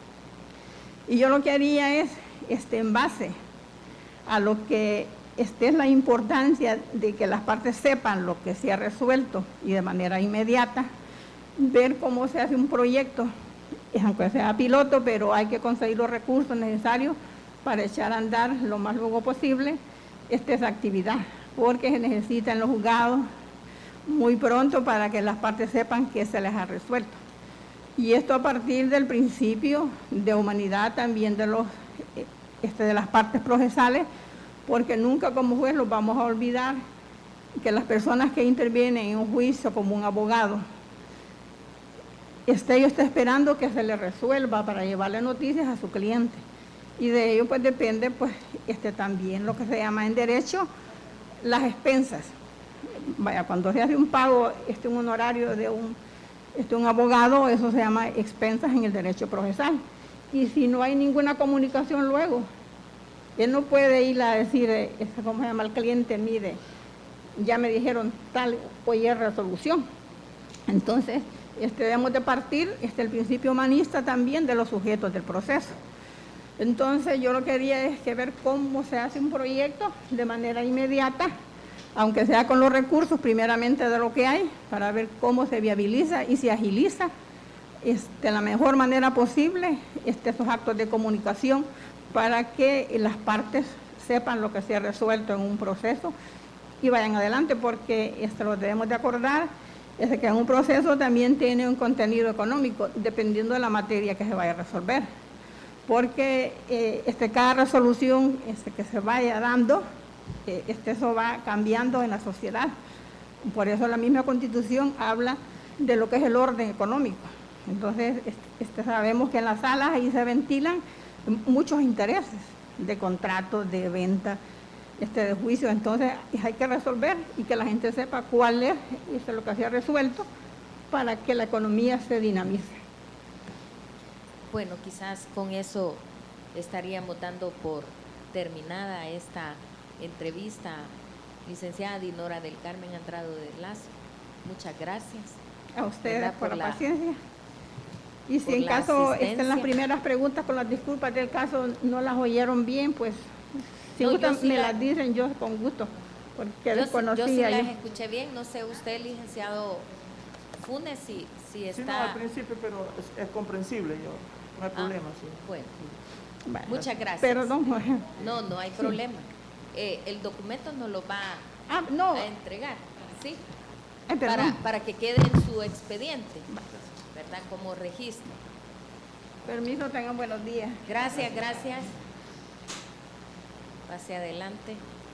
Y yo lo que haría es, en base a lo que es la importancia de que las partes sepan lo que se ha resuelto y de manera inmediata, ver cómo se hace un proyecto, aunque sea piloto, pero hay que conseguir los recursos necesarios para echar a andar lo más luego posible esa actividad, porque se necesita en los juzgados muy pronto para que las partes sepan que se les ha resuelto. Y esto a partir del principio de humanidad también de las partes procesales, porque nunca como juez los vamos a olvidar que las personas que intervienen en un juicio como un abogado, ellos está esperando que se le resuelva para llevarle noticias a su cliente. Y de ello pues depende pues también lo que se llama en derecho las expensas. Vaya, cuando se hace un pago, un honorario de un abogado, eso se llama expensas en el derecho procesal. Y si no hay ninguna comunicación luego, Él no puede ir a decir, ¿cómo se llama? Al cliente, mire, ya me dijeron tal o Y resolución. Entonces, debemos de partir el principio humanista también de los sujetos del proceso. Entonces, yo lo que quería es que ver cómo se hace un proyecto de manera inmediata, aunque sea con los recursos primeramente de lo que hay, para ver cómo se viabiliza y se agiliza de la mejor manera posible esos actos de comunicación para que las partes sepan lo que se ha resuelto en un proceso y vayan adelante, porque lo debemos de acordar, es que en un proceso también tiene un contenido económico, dependiendo de la materia que se vaya a resolver, porque cada resolución que se vaya dando, eso va cambiando en la sociedad. Por eso la misma Constitución habla de lo que es el orden económico. Entonces, sabemos que en las salas ahí se ventilan muchos intereses de contratos, de venta, de juicio. Entonces, hay que resolver y que la gente sepa cuál es lo que se ha resuelto para que la economía se dinamice. Bueno, quizás con eso estaríamos dando por terminada esta entrevista, licenciada Dinora del Carmen Andrado de Lazo. Muchas gracias. A ustedes por la paciencia. Y si en caso las primeras preguntas con las disculpas del caso no las oyeron bien, pues si gustan me las dicen, yo con gusto, porque desconocía. Yo sí las escuché bien, no sé usted, licenciado Funes, si está… Sí, no, al principio, pero es comprensible, no hay problema. Sí. Bueno, muchas gracias. Perdón. No hay problema. El documento nos lo va a entregar, ¿sí? Para que quede en su expediente, ¿verdad? Como registro. Permiso, tengan buenos días. Gracias. Pase adelante.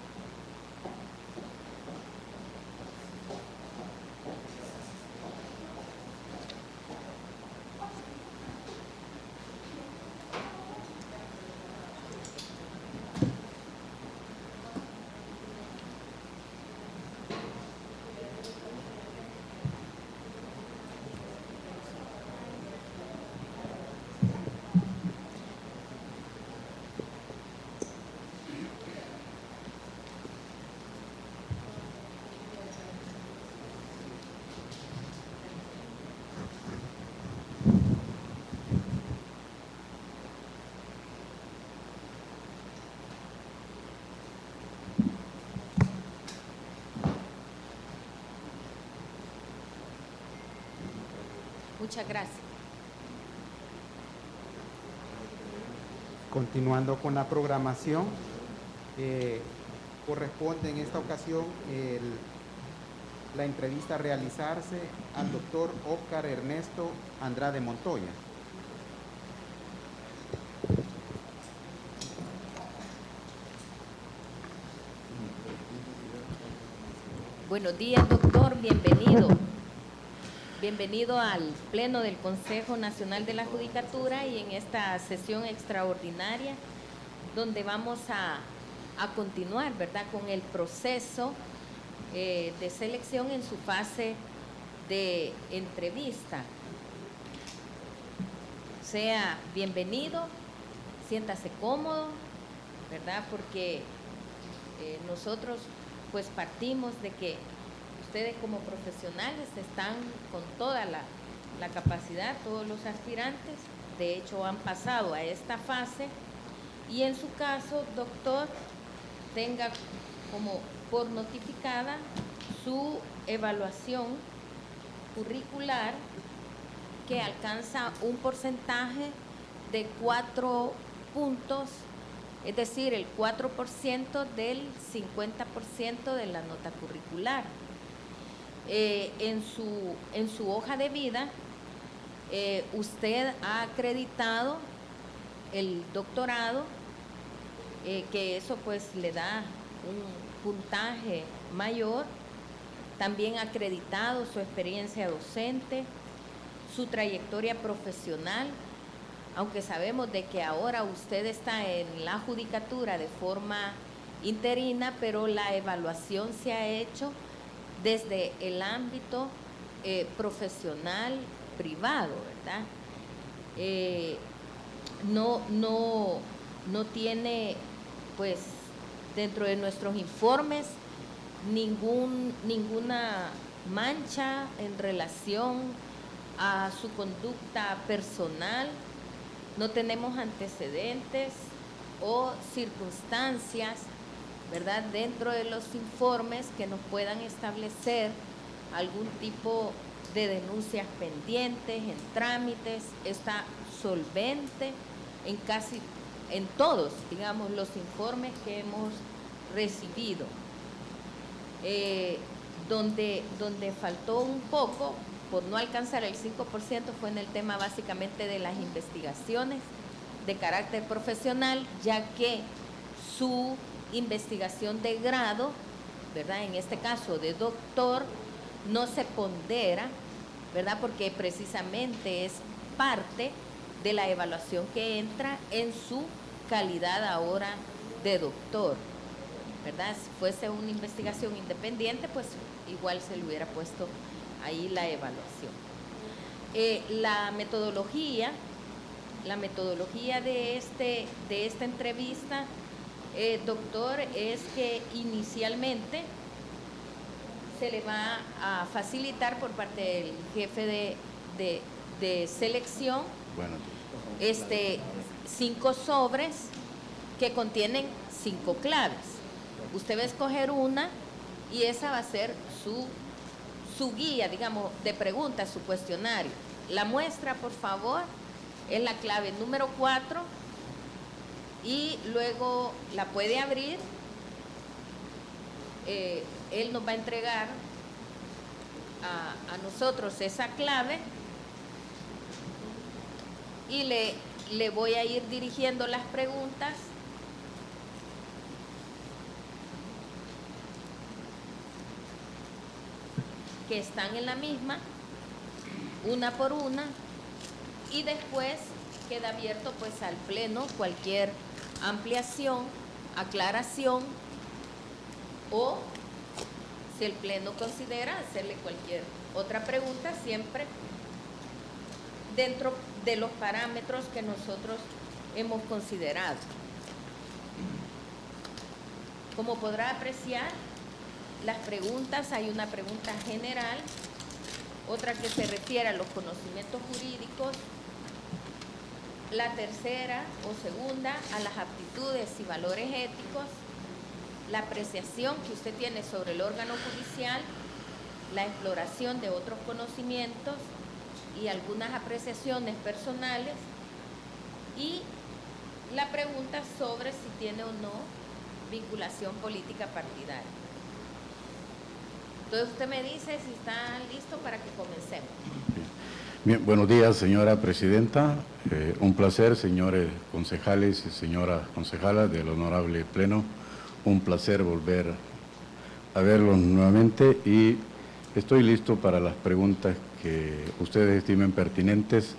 Muchas gracias. Continuando con la programación, corresponde en esta ocasión la entrevista a realizarse al doctor Óscar Ernesto Andrade Montoya. Buenos días, doctor, bienvenido. Bienvenido al Pleno del Consejo Nacional de la Judicatura y en esta sesión extraordinaria donde vamos a continuar, ¿verdad?, con el proceso de selección en su fase de entrevista. Sea bienvenido, siéntase cómodo, ¿verdad?, porque nosotros pues partimos de que ustedes como profesionales están con toda la capacidad, todos los aspirantes, de hecho han pasado a esta fase y en su caso, doctor, tenga como por notificada su evaluación curricular que alcanza un porcentaje de 4 puntos, es decir, el 4% del 50% de la nota curricular. En su hoja de vida, usted ha acreditado el doctorado, que eso pues le da un puntaje mayor. También ha acreditado su experiencia docente, su trayectoria profesional, aunque sabemos de que ahora usted está en la judicatura de forma interina, pero la evaluación se ha hecho desde el ámbito profesional privado, ¿verdad? No tiene pues dentro de nuestros informes ninguna mancha en relación a su conducta personal, no tenemos antecedentes o circunstancias, ¿verdad?, dentro de los informes que nos puedan establecer algún tipo de denuncias pendientes, en trámites. Está solvente en todos, digamos, los informes que hemos recibido. Donde faltó un poco, por no alcanzar el 5%, fue en el tema básicamente de las investigaciones de carácter profesional, ya que su investigación de grado, ¿verdad?, en este caso de doctor, no se pondera, ¿verdad?, porque precisamente es parte de la evaluación que entra en su calidad ahora de doctor, ¿verdad? Si fuese una investigación independiente, pues igual se le hubiera puesto ahí la evaluación. La metodología de esta entrevista, doctor, es que inicialmente se le va a facilitar por parte del jefe de selección 5 sobres que contienen 5 claves. Usted va a escoger una y esa va a ser su guía, digamos, de preguntas, su cuestionario. La muestra, por favor, es la clave número 4 y luego la puede abrir. Él nos va a entregar a nosotros esa clave y le voy a ir dirigiendo las preguntas que están en la misma, una por una, y después queda abierto pues al pleno cualquier ampliación, aclaración, o si el pleno considera hacerle cualquier otra pregunta, siempre dentro de los parámetros que nosotros hemos considerado. Como podrá apreciar, las preguntas, hay una pregunta general, otra que se refiere a los conocimientos jurídicos, la tercera o segunda a las aptitudes y valores éticos, la apreciación que usted tiene sobre el órgano judicial, la exploración de otros conocimientos y algunas apreciaciones personales, y la pregunta sobre si tiene o no vinculación política partidaria. Entonces usted me dice si está listo para que comencemos. Bien, buenos días, señora presidenta. Un placer, señores concejales y señora concejala del honorable pleno. Un placer volver a verlos nuevamente y estoy listo para las preguntas que ustedes estimen pertinentes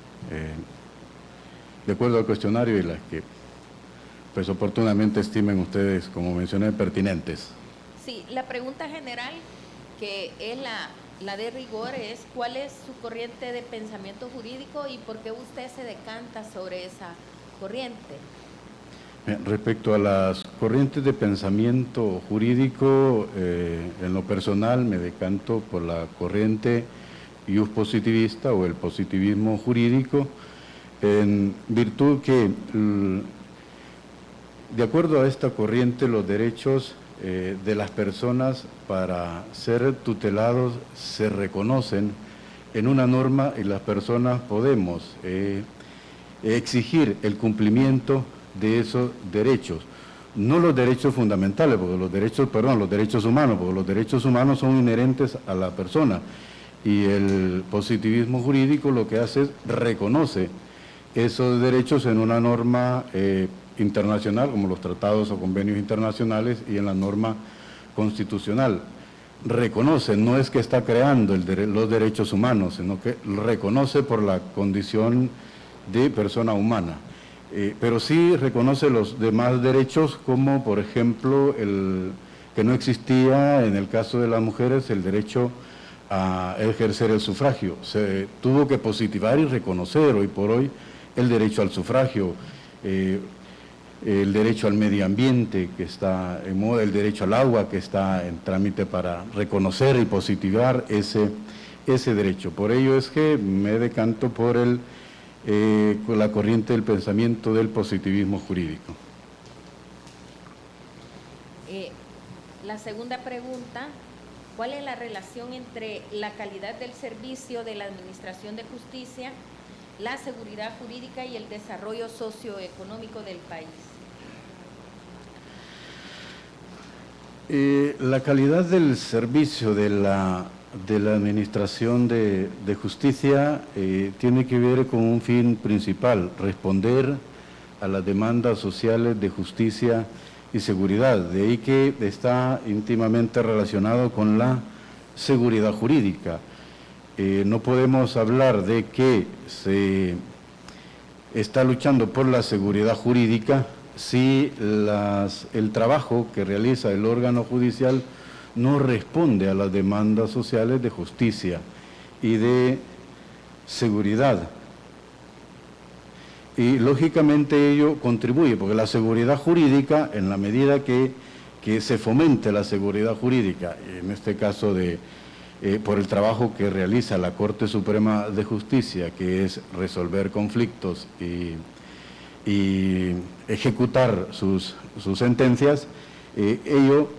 de acuerdo al cuestionario y las que pues oportunamente estimen ustedes, como mencioné, pertinentes. Sí, la pregunta general, que es la de rigor, es ¿cuál es su corriente de pensamiento jurídico y por qué usted se decanta sobre esa corriente? Respecto a las corrientes de pensamiento jurídico, en lo personal me decanto por la corriente ius positivista o el positivismo jurídico, en virtud que, de acuerdo a esta corriente, los derechos de las personas para ser tutelados se reconocen en una norma y las personas podemos exigir el cumplimiento de esos derechos, no los derechos fundamentales, porque los derechos humanos, porque los derechos humanos son inherentes a la persona, y el positivismo jurídico lo que hace es reconoce esos derechos en una norma internacional, como los tratados o convenios internacionales, y en la norma constitucional. Reconoce, no es que está creando los derechos humanos, sino que reconoce por la condición de persona humana. Pero sí reconoce los demás derechos, como por ejemplo el que no existía en el caso de las mujeres, el derecho a ejercer el sufragio. Se tuvo que positivar y reconocer hoy por hoy el derecho al sufragio. el derecho al medio ambiente, que está en moda, el derecho al agua, que está en trámite para reconocer y positivar ese derecho. Por ello es que me decanto por la corriente del pensamiento del positivismo jurídico. La segunda pregunta, ¿cuál es la relación entre la calidad del servicio de la Administración de Justicia, la seguridad jurídica y el desarrollo socioeconómico del país? La calidad del servicio de la Administración de Justicia tiene que ver con un fin principal: responder a las demandas sociales de justicia y seguridad. De ahí que está íntimamente relacionado con la seguridad jurídica. No podemos hablar de que se está luchando por la seguridad jurídica si el trabajo que realiza el órgano judicial no responde a las demandas sociales de justicia y de seguridad. Y lógicamente ello contribuye, porque la seguridad jurídica, en la medida que se fomente la seguridad jurídica, en este caso por el trabajo que realiza la Corte Suprema de Justicia, que es resolver conflictos y ejecutar sus sentencias, ello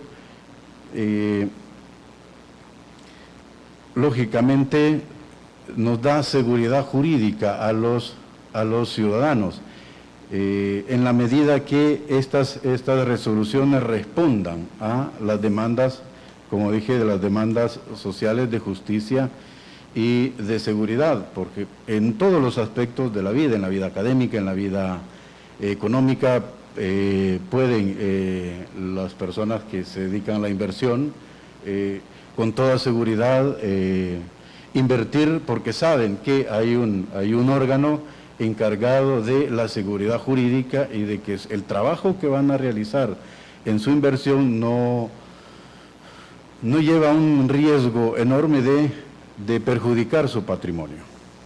lógicamente nos da seguridad jurídica a los ciudadanos, en la medida que estas resoluciones respondan a las demandas, como dije, de las demandas sociales de justicia y de seguridad, porque en todos los aspectos de la vida, en la vida académica, en la vida económica, pueden las personas que se dedican a la inversión con toda seguridad invertir, porque saben que hay un órgano encargado de la seguridad jurídica y de que el trabajo que van a realizar en su inversión no lleva un riesgo enorme de perjudicar su patrimonio.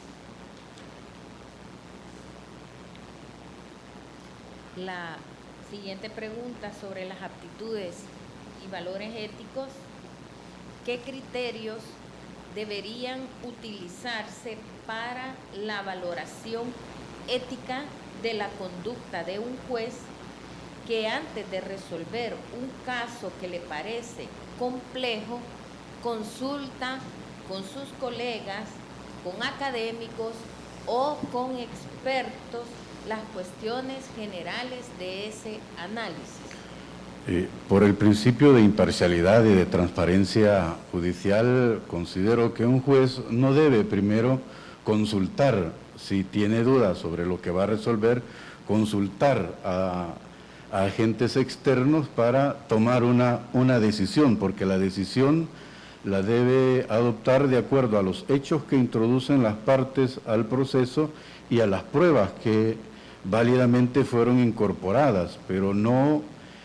La siguiente pregunta sobre las aptitudes y valores éticos. ¿Qué criterios deberían utilizarse para la valoración ética de la conducta de un juez que antes de resolver un caso que le parece complejo, consulta con sus colegas, con académicos o con expertos las cuestiones generales de ese análisis? Por el principio de imparcialidad y de transparencia judicial, considero que un juez no debe primero consultar, si tiene dudas sobre lo que va a resolver, consultar a agentes externos para tomar una decisión, porque la decisión la debe adoptar de acuerdo a los hechos que introducen las partes al proceso y a las pruebas que válidamente fueron incorporadas, pero no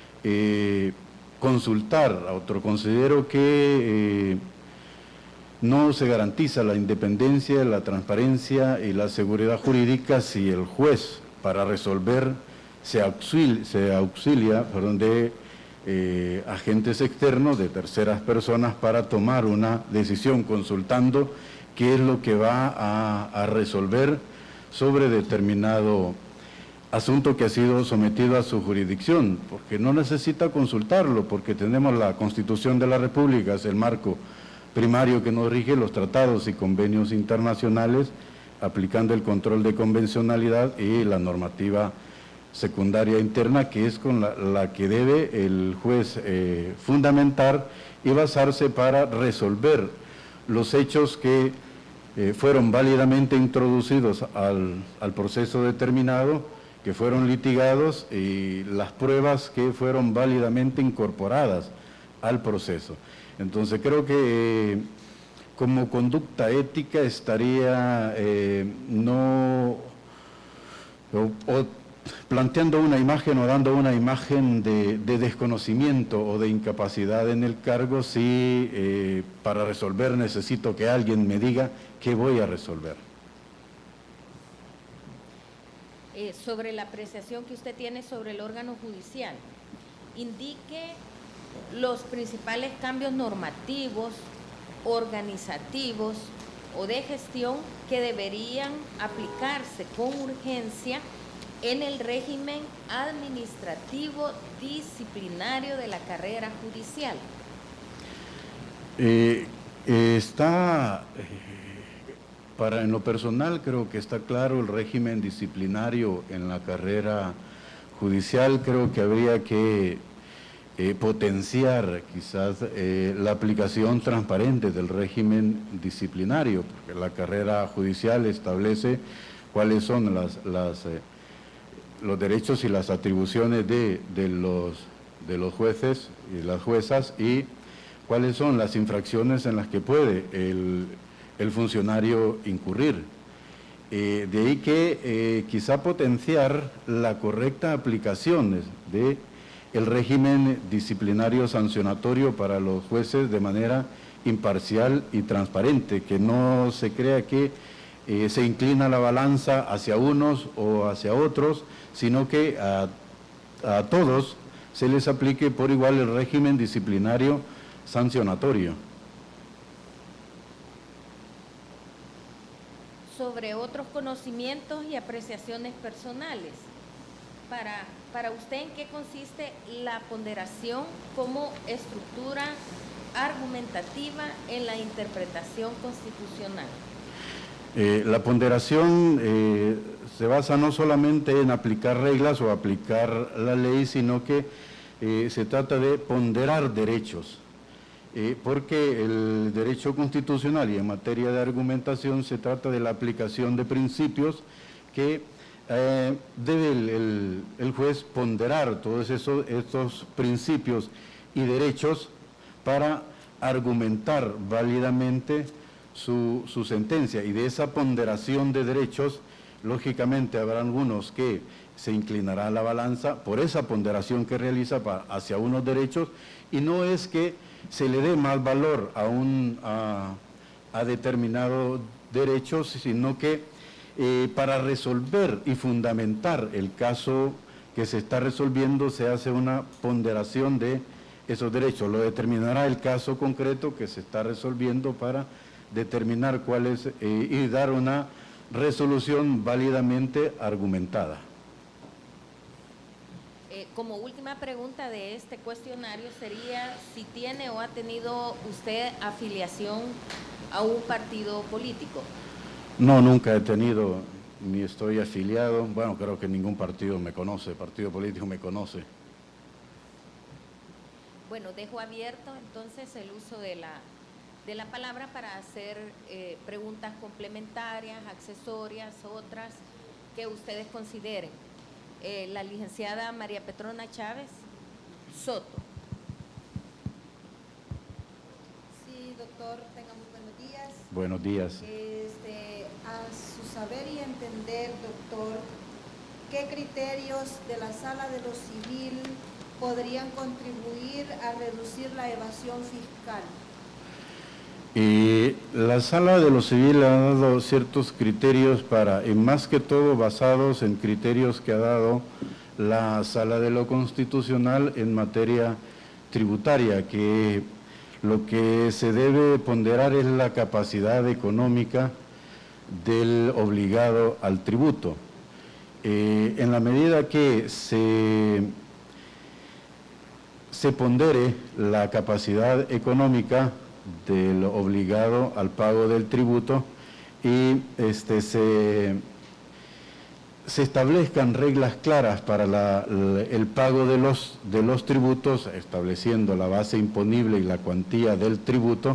consultar a otro. Considero que no se garantiza la independencia, la transparencia y la seguridad jurídica si el juez, para resolver, se auxilia de agentes externos, de terceras personas, para tomar una decisión consultando qué es lo que va a resolver sobre determinado asunto que ha sido sometido a su jurisdicción, porque no necesita consultarlo, porque tenemos la Constitución de la República, es el marco primario que nos rige, los tratados y convenios internacionales, aplicando el control de convencionalidad y la normativa secundaria interna, que es con la que debe el juez fundamentar y basarse para resolver los hechos que fueron válidamente introducidos al proceso determinado, que fueron litigados, y las pruebas que fueron válidamente incorporadas al proceso. Entonces creo que como conducta ética estaría planteando una imagen o dando una imagen de desconocimiento o de incapacidad en el cargo si para resolver necesito que alguien me diga qué voy a resolver. sobre la apreciación que usted tiene sobre el órgano judicial. Indique los principales cambios normativos, organizativos o de gestión que deberían aplicarse con urgencia en el régimen administrativo disciplinario de la carrera judicial. En lo personal creo que está claro el régimen disciplinario en la carrera judicial. Creo que habría que potenciar quizás la aplicación transparente del régimen disciplinario, porque la carrera judicial establece cuáles son los derechos y las atribuciones de los jueces y las juezas y cuáles son las infracciones en las que puede el funcionario incurrir. De ahí que quizá potenciar la correcta aplicación del régimen disciplinario sancionatorio para los jueces de manera imparcial y transparente, que no se crea que se inclina la balanza hacia unos o hacia otros, sino que a todos se les aplique por igual el régimen disciplinario sancionatorio. Sobre otros conocimientos y apreciaciones personales. Para usted, ¿en qué consiste la ponderación como estructura argumentativa en la interpretación constitucional? La ponderación se basa no solamente en aplicar reglas o aplicar la ley, sino que se trata de ponderar derechos, porque el derecho constitucional y en materia de argumentación se trata de la aplicación de principios que debe el juez ponderar todos estos principios y derechos para argumentar válidamente su sentencia, y de esa ponderación de derechos, lógicamente habrá algunos que se inclinará la balanza por esa ponderación que realiza hacia unos derechos, y no es que se le dé más valor a determinados derechos, sino que para resolver y fundamentar el caso que se está resolviendo se hace una ponderación de esos derechos. Lo determinará el caso concreto que se está resolviendo para determinar cuál es y dar una resolución válidamente argumentada. Como última pregunta de este cuestionario sería si tiene o ha tenido usted afiliación a un partido político. No, nunca he tenido, ni estoy afiliado. Bueno, creo que ningún partido me conoce, partido político me conoce. Bueno, dejo abierto entonces el uso de la palabra para hacer preguntas complementarias, accesorias, otras que ustedes consideren. La licenciada María Petrona Chávez Soto. Sí, doctor, tenga muy buenos días. Buenos días. A su saber y entender, doctor, ¿qué criterios de la Sala de lo Civil podrían contribuir a reducir la evasión fiscal? La Sala de lo Civil ha dado ciertos criterios y más que todo basados en criterios que ha dado la Sala de lo Constitucional en materia tributaria, que lo que se debe ponderar es la capacidad económica del obligado al tributo. En la medida que se pondere la capacidad económica del obligado al pago del tributo y se establezcan reglas claras para el pago de los tributos, estableciendo la base imponible y la cuantía del tributo,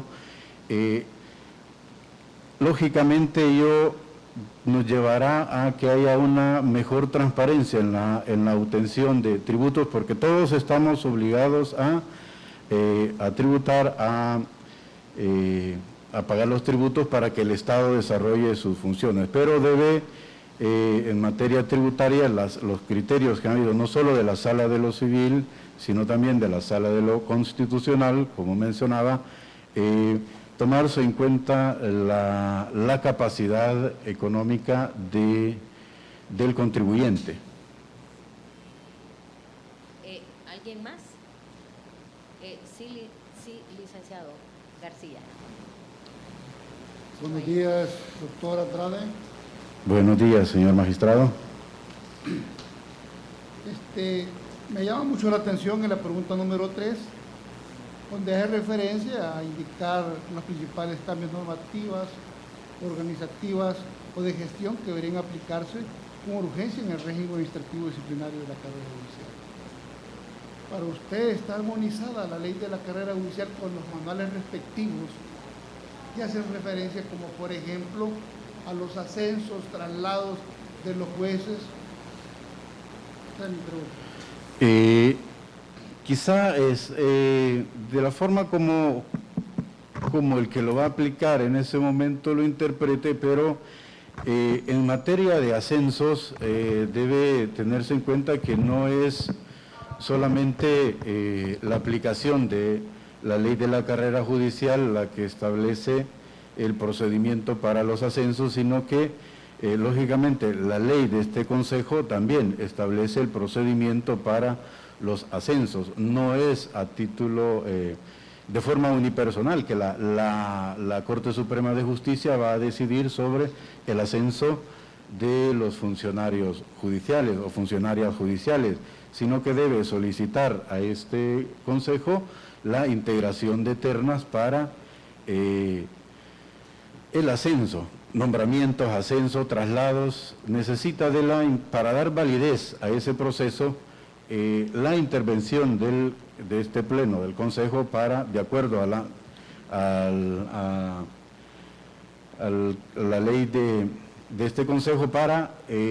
lógicamente nos llevará a que haya una mejor transparencia en la obtención de tributos, porque todos estamos obligados a tributar, a pagar los tributos para que el Estado desarrolle sus funciones, pero debe, en materia tributaria, los criterios que han habido no solo de la Sala de lo Civil, sino también de la Sala de lo Constitucional, como mencionaba, tomarse en cuenta la capacidad económica del contribuyente. ¿Alguien más? Sí, licenciado García. Buenos días, doctor Andrade. Buenos días, señor magistrado. Me llama mucho la atención en la pregunta número 3, donde hace referencia a indicar los principales cambios normativas, organizativas o de gestión que deberían aplicarse con urgencia en el régimen administrativo disciplinario de la carrera judicial. Para usted está armonizada la ley de la carrera judicial con los manuales respectivos y hacen referencia como por ejemplo a los ascensos, traslados de los jueces. Esa es mi pregunta. Quizá es de la forma como el que lo va a aplicar en ese momento lo interprete, pero en materia de ascensos debe tenerse en cuenta que no es solamente la aplicación de la ley de la carrera judicial la que establece el procedimiento para los ascensos, sino que lógicamente la ley de este consejo también establece el procedimiento para los ascensos. No es a título de forma unipersonal que la Corte Suprema de Justicia va a decidir sobre el ascenso de los funcionarios judiciales o funcionarias judiciales, sino que debe solicitar a este consejo la integración de ternas para el ascenso, nombramientos, ascenso, traslados. Necesita para dar validez a ese proceso la intervención de este pleno del consejo para, de acuerdo a la ley de este consejo, para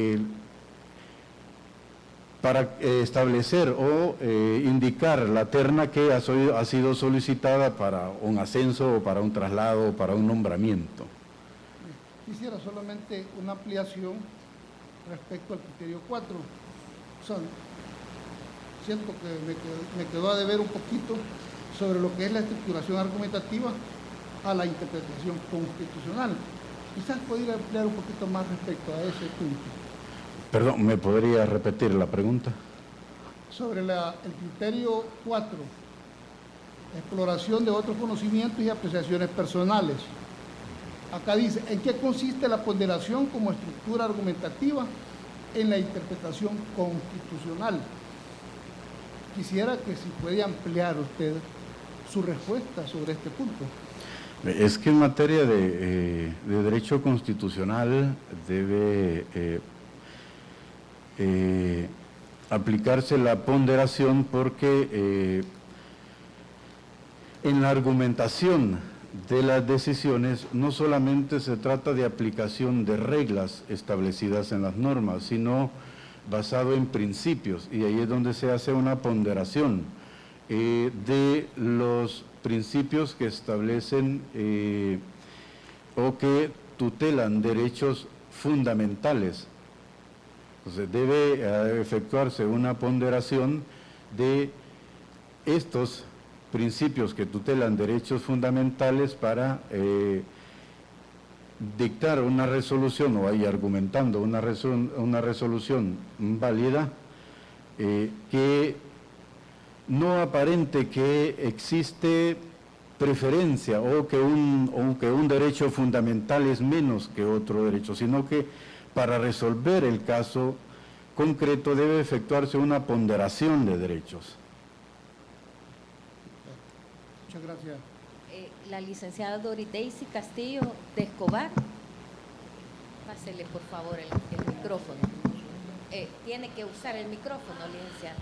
establecer o indicar la terna que ha sido solicitada para un ascenso o para un traslado o para un nombramiento. Quisiera solamente una ampliación respecto al criterio 4. Siento que me quedó a deber un poquito sobre lo que es la estructuración argumentativa a la interpretación constitucional. Quizás podría ampliar un poquito más respecto a ese punto. Perdón, ¿me podría repetir la pregunta? Sobre el criterio 4, exploración de otros conocimientos y apreciaciones personales. Acá dice, ¿en qué consiste la ponderación como estructura argumentativa en la interpretación constitucional? Quisiera que si puede ampliar usted su respuesta sobre este punto. Es que en materia de derecho constitucional debe aplicarse la ponderación porque en la argumentación de las decisiones no solamente se trata de aplicación de reglas establecidas en las normas, sino basado en principios, y ahí es donde se hace una ponderación de los principios que establecen o que tutelan derechos fundamentales. Entonces debe efectuarse una ponderación de estos principios que tutelan derechos fundamentales para dictar una resolución o ahí argumentando una resolución válida que no aparente que existe preferencia o que un derecho fundamental es menos que otro derecho, sino que para resolver el caso concreto debe efectuarse una ponderación de derechos. Muchas gracias. La licenciada Dorideisi Castillo de Escobar. Pásele por favor el micrófono. Tiene que usar el micrófono, licenciada.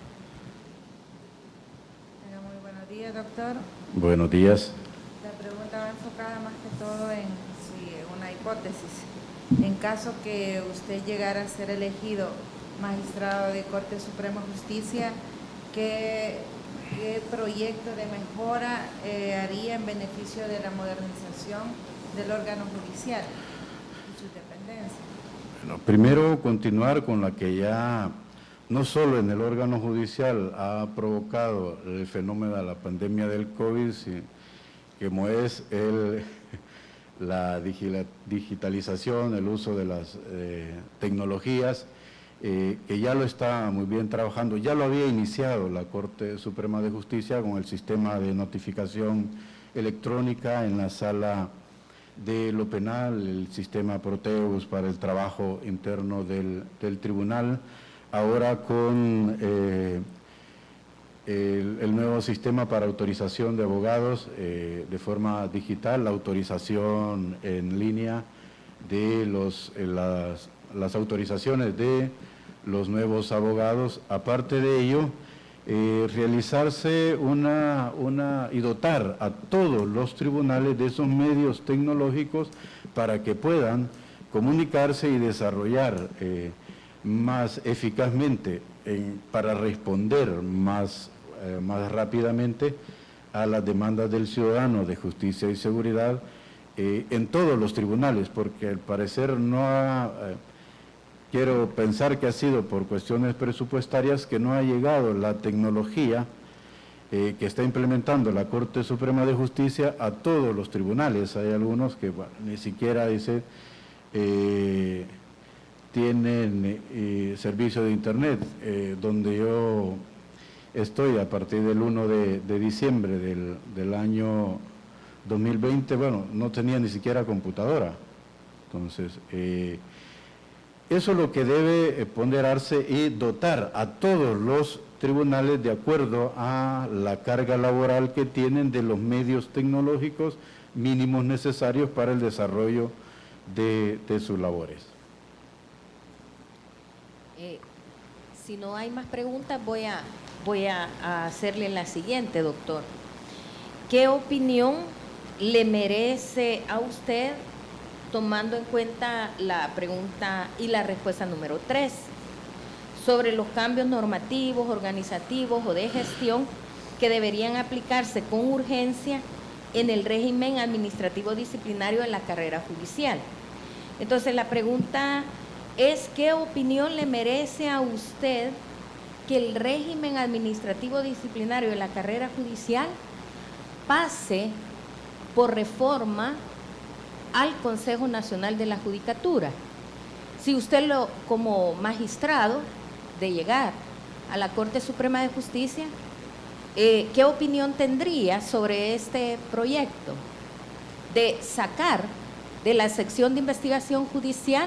Muy buenos días, doctor. Buenos días. La pregunta va enfocada más que todo en una hipótesis. En caso que usted llegara a ser elegido magistrado de Corte Suprema de Justicia, ¿qué proyecto de mejora haría en beneficio de la modernización del órgano judicial y sus dependencias? Bueno, primero continuar con la que ya no solo en el órgano judicial ha provocado el fenómeno de la pandemia del COVID, como es la digitalización, el uso de las tecnologías, que ya lo está muy bien trabajando. Ya lo había iniciado la Corte Suprema de Justicia con el sistema de notificación electrónica en la sala de lo penal, el sistema Proteus para el trabajo interno del tribunal, ahora con el nuevo sistema para autorización de abogados de forma digital, la autorización en línea de las autorizaciones de los nuevos abogados. Aparte de ello, realizarse y dotar a todos los tribunales de esos medios tecnológicos para que puedan comunicarse y desarrollar más eficazmente para responder más rápidamente a las demandas del ciudadano de justicia y seguridad en todos los tribunales, porque al parecer quiero pensar que ha sido por cuestiones presupuestarias que no ha llegado la tecnología que está implementando la Corte Suprema de Justicia a todos los tribunales. Hay algunos que ni siquiera tienen servicio de internet, donde yo estoy a partir del 1 de diciembre del año 2020, no tenía ni siquiera computadora. Entonces, eso es lo que debe ponderarse y dotar a todos los tribunales de acuerdo a la carga laboral que tienen de los medios tecnológicos mínimos necesarios para el desarrollo de sus labores. Si no hay más preguntas, voy a hacerle la siguiente, doctor. ¿Qué opinión le merece a usted, tomando en cuenta la pregunta y la respuesta número 3, sobre los cambios normativos, organizativos o de gestión que deberían aplicarse con urgencia en el régimen administrativo disciplinario de la carrera judicial? Entonces, la pregunta es: ¿qué opinión le merece a usted que el régimen administrativo disciplinario de la carrera judicial pase por reforma al Consejo Nacional de la Judicatura? Si usted como magistrado de llegar a la Corte Suprema de Justicia, ¿qué opinión tendría sobre este proyecto de sacar de la sección de investigación judicial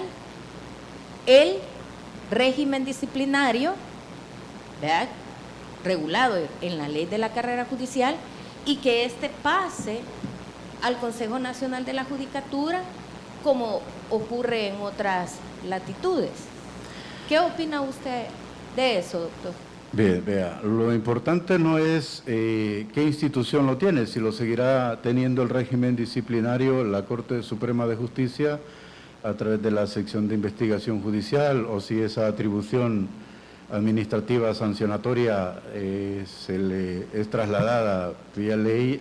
el régimen disciplinario, ¿verdad?, regulado en la ley de la carrera judicial, y que éste pase al Consejo Nacional de la Judicatura, como ocurre en otras latitudes? ¿Qué opina usted de eso, doctor? Vea, lo importante no es qué institución lo tiene, si lo seguirá teniendo el régimen disciplinario la Corte Suprema de Justicia a través de la sección de investigación judicial, o si esa atribución administrativa sancionatoria se le es trasladada vía ley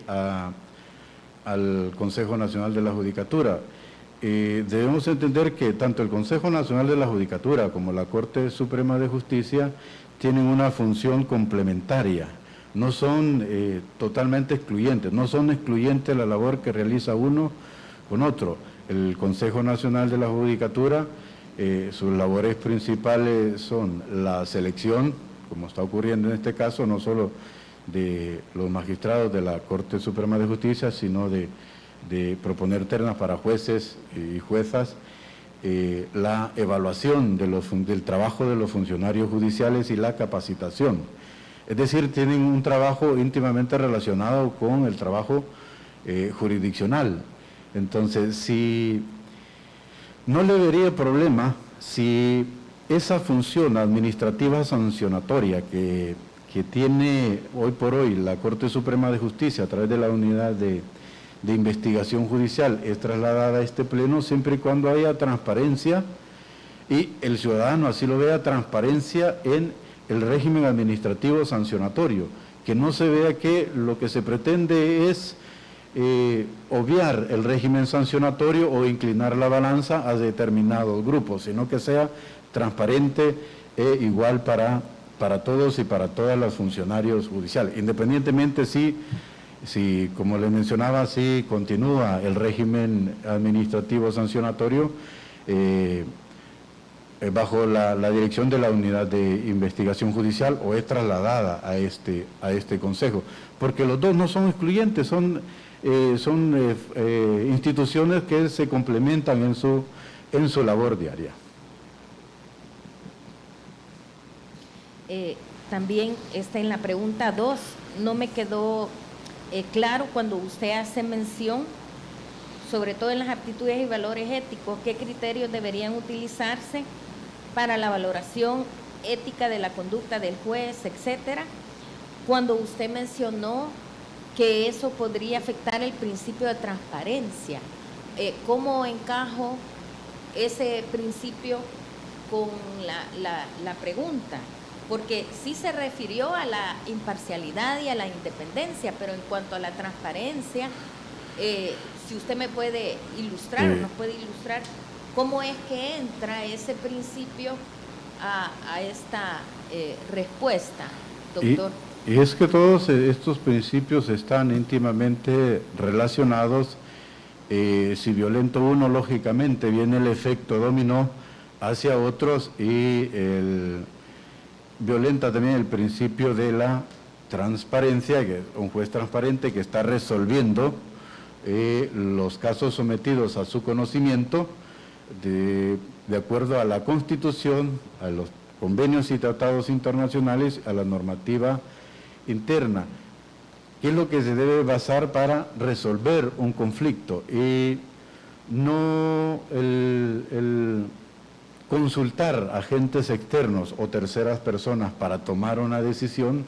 al Consejo Nacional de la Judicatura. Debemos entender que tanto el Consejo Nacional de la Judicatura como la Corte Suprema de Justicia tienen una función complementaria, no son totalmente excluyentes, no son excluyentes la labor que realiza uno con otro. El Consejo Nacional de la Judicatura, sus labores principales son la selección, como está ocurriendo en este caso, no solo de los magistrados de la Corte Suprema de Justicia, sino de proponer ternas para jueces y juezas, la evaluación del trabajo de los funcionarios judiciales y la capacitación. Es decir, tienen un trabajo íntimamente relacionado con el trabajo jurisdiccional. Entonces, si no le vería problema si esa función administrativa sancionatoria que tiene hoy por hoy la Corte Suprema de Justicia a través de la unidad de investigación judicial es trasladada a este pleno, siempre y cuando haya transparencia y el ciudadano así lo vea, transparencia en el régimen administrativo sancionatorio, que no se vea que lo que se pretende es obviar el régimen sancionatorio o inclinar la balanza a determinados grupos, sino que sea transparente e igual para todos y para todas los funcionarios judiciales, independientemente si Si, como le mencionaba, si continúa el régimen administrativo sancionatorio bajo la dirección de la Unidad de Investigación Judicial o es trasladada a este Consejo, porque los dos no son excluyentes, son instituciones que se complementan en su labor diaria. También en la pregunta 2 no me quedó claro cuando usted hace mención, sobre todo en las aptitudes y valores éticos, qué criterios deberían utilizarse para la valoración ética de la conducta del juez, etcétera, cuando usted mencionó que eso podría afectar el principio de transparencia. ¿Cómo encajo ese principio con la pregunta? Porque sí se refirió a la imparcialidad y a la independencia, pero en cuanto a la transparencia, si usted me puede ilustrar o nos puede ilustrar, ¿cómo es que entra ese principio a esta respuesta, doctor? Y es que todos estos principios están íntimamente relacionados. Si violento uno, lógicamente viene el efecto dominó hacia otros y violenta también el principio de la transparencia, que es un juez transparente que está resolviendo los casos sometidos a su conocimiento de acuerdo a la Constitución, a los convenios y tratados internacionales, a la normativa interna. ¿Qué es lo que se debe basar para resolver un conflicto? Y no el consultar a agentes externos o terceras personas para tomar una decisión,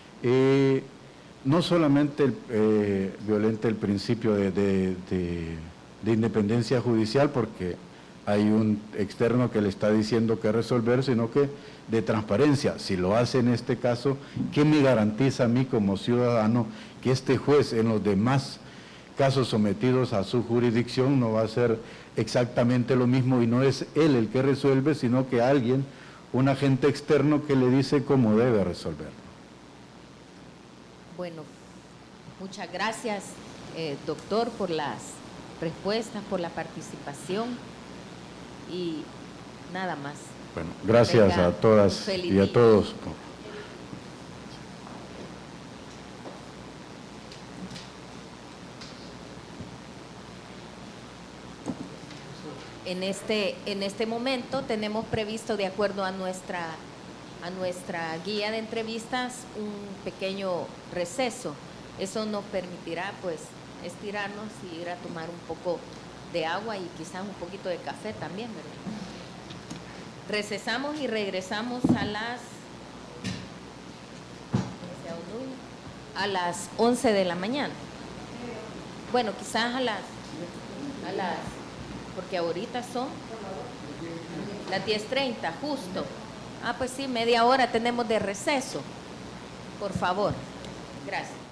no solamente violenta el principio de independencia judicial, porque hay un externo que le está diciendo qué resolver, sino que de transparencia. Si lo hace en este caso, ¿qué me garantiza a mí como ciudadano que este juez en los demás casos sometidos a su jurisdicción no va a hacer exactamente lo mismo y no es él el que resuelve, sino que alguien, un agente externo que le dice cómo debe resolver? Bueno, muchas gracias, doctor, por las respuestas, por la participación y nada más. Bueno, gracias a todas y a todos. En este momento tenemos previsto, de acuerdo a nuestra guía de entrevistas, un pequeño receso. Eso nos permitirá pues estirarnos y ir a tomar un poco de agua y quizás un poquito de café también, ¿verdad? Recesamos y regresamos a las 11 de la mañana. Bueno, quizás a las porque ahorita son las 10:30, justo. Ah, pues sí, media hora tenemos de receso. Por favor. Gracias.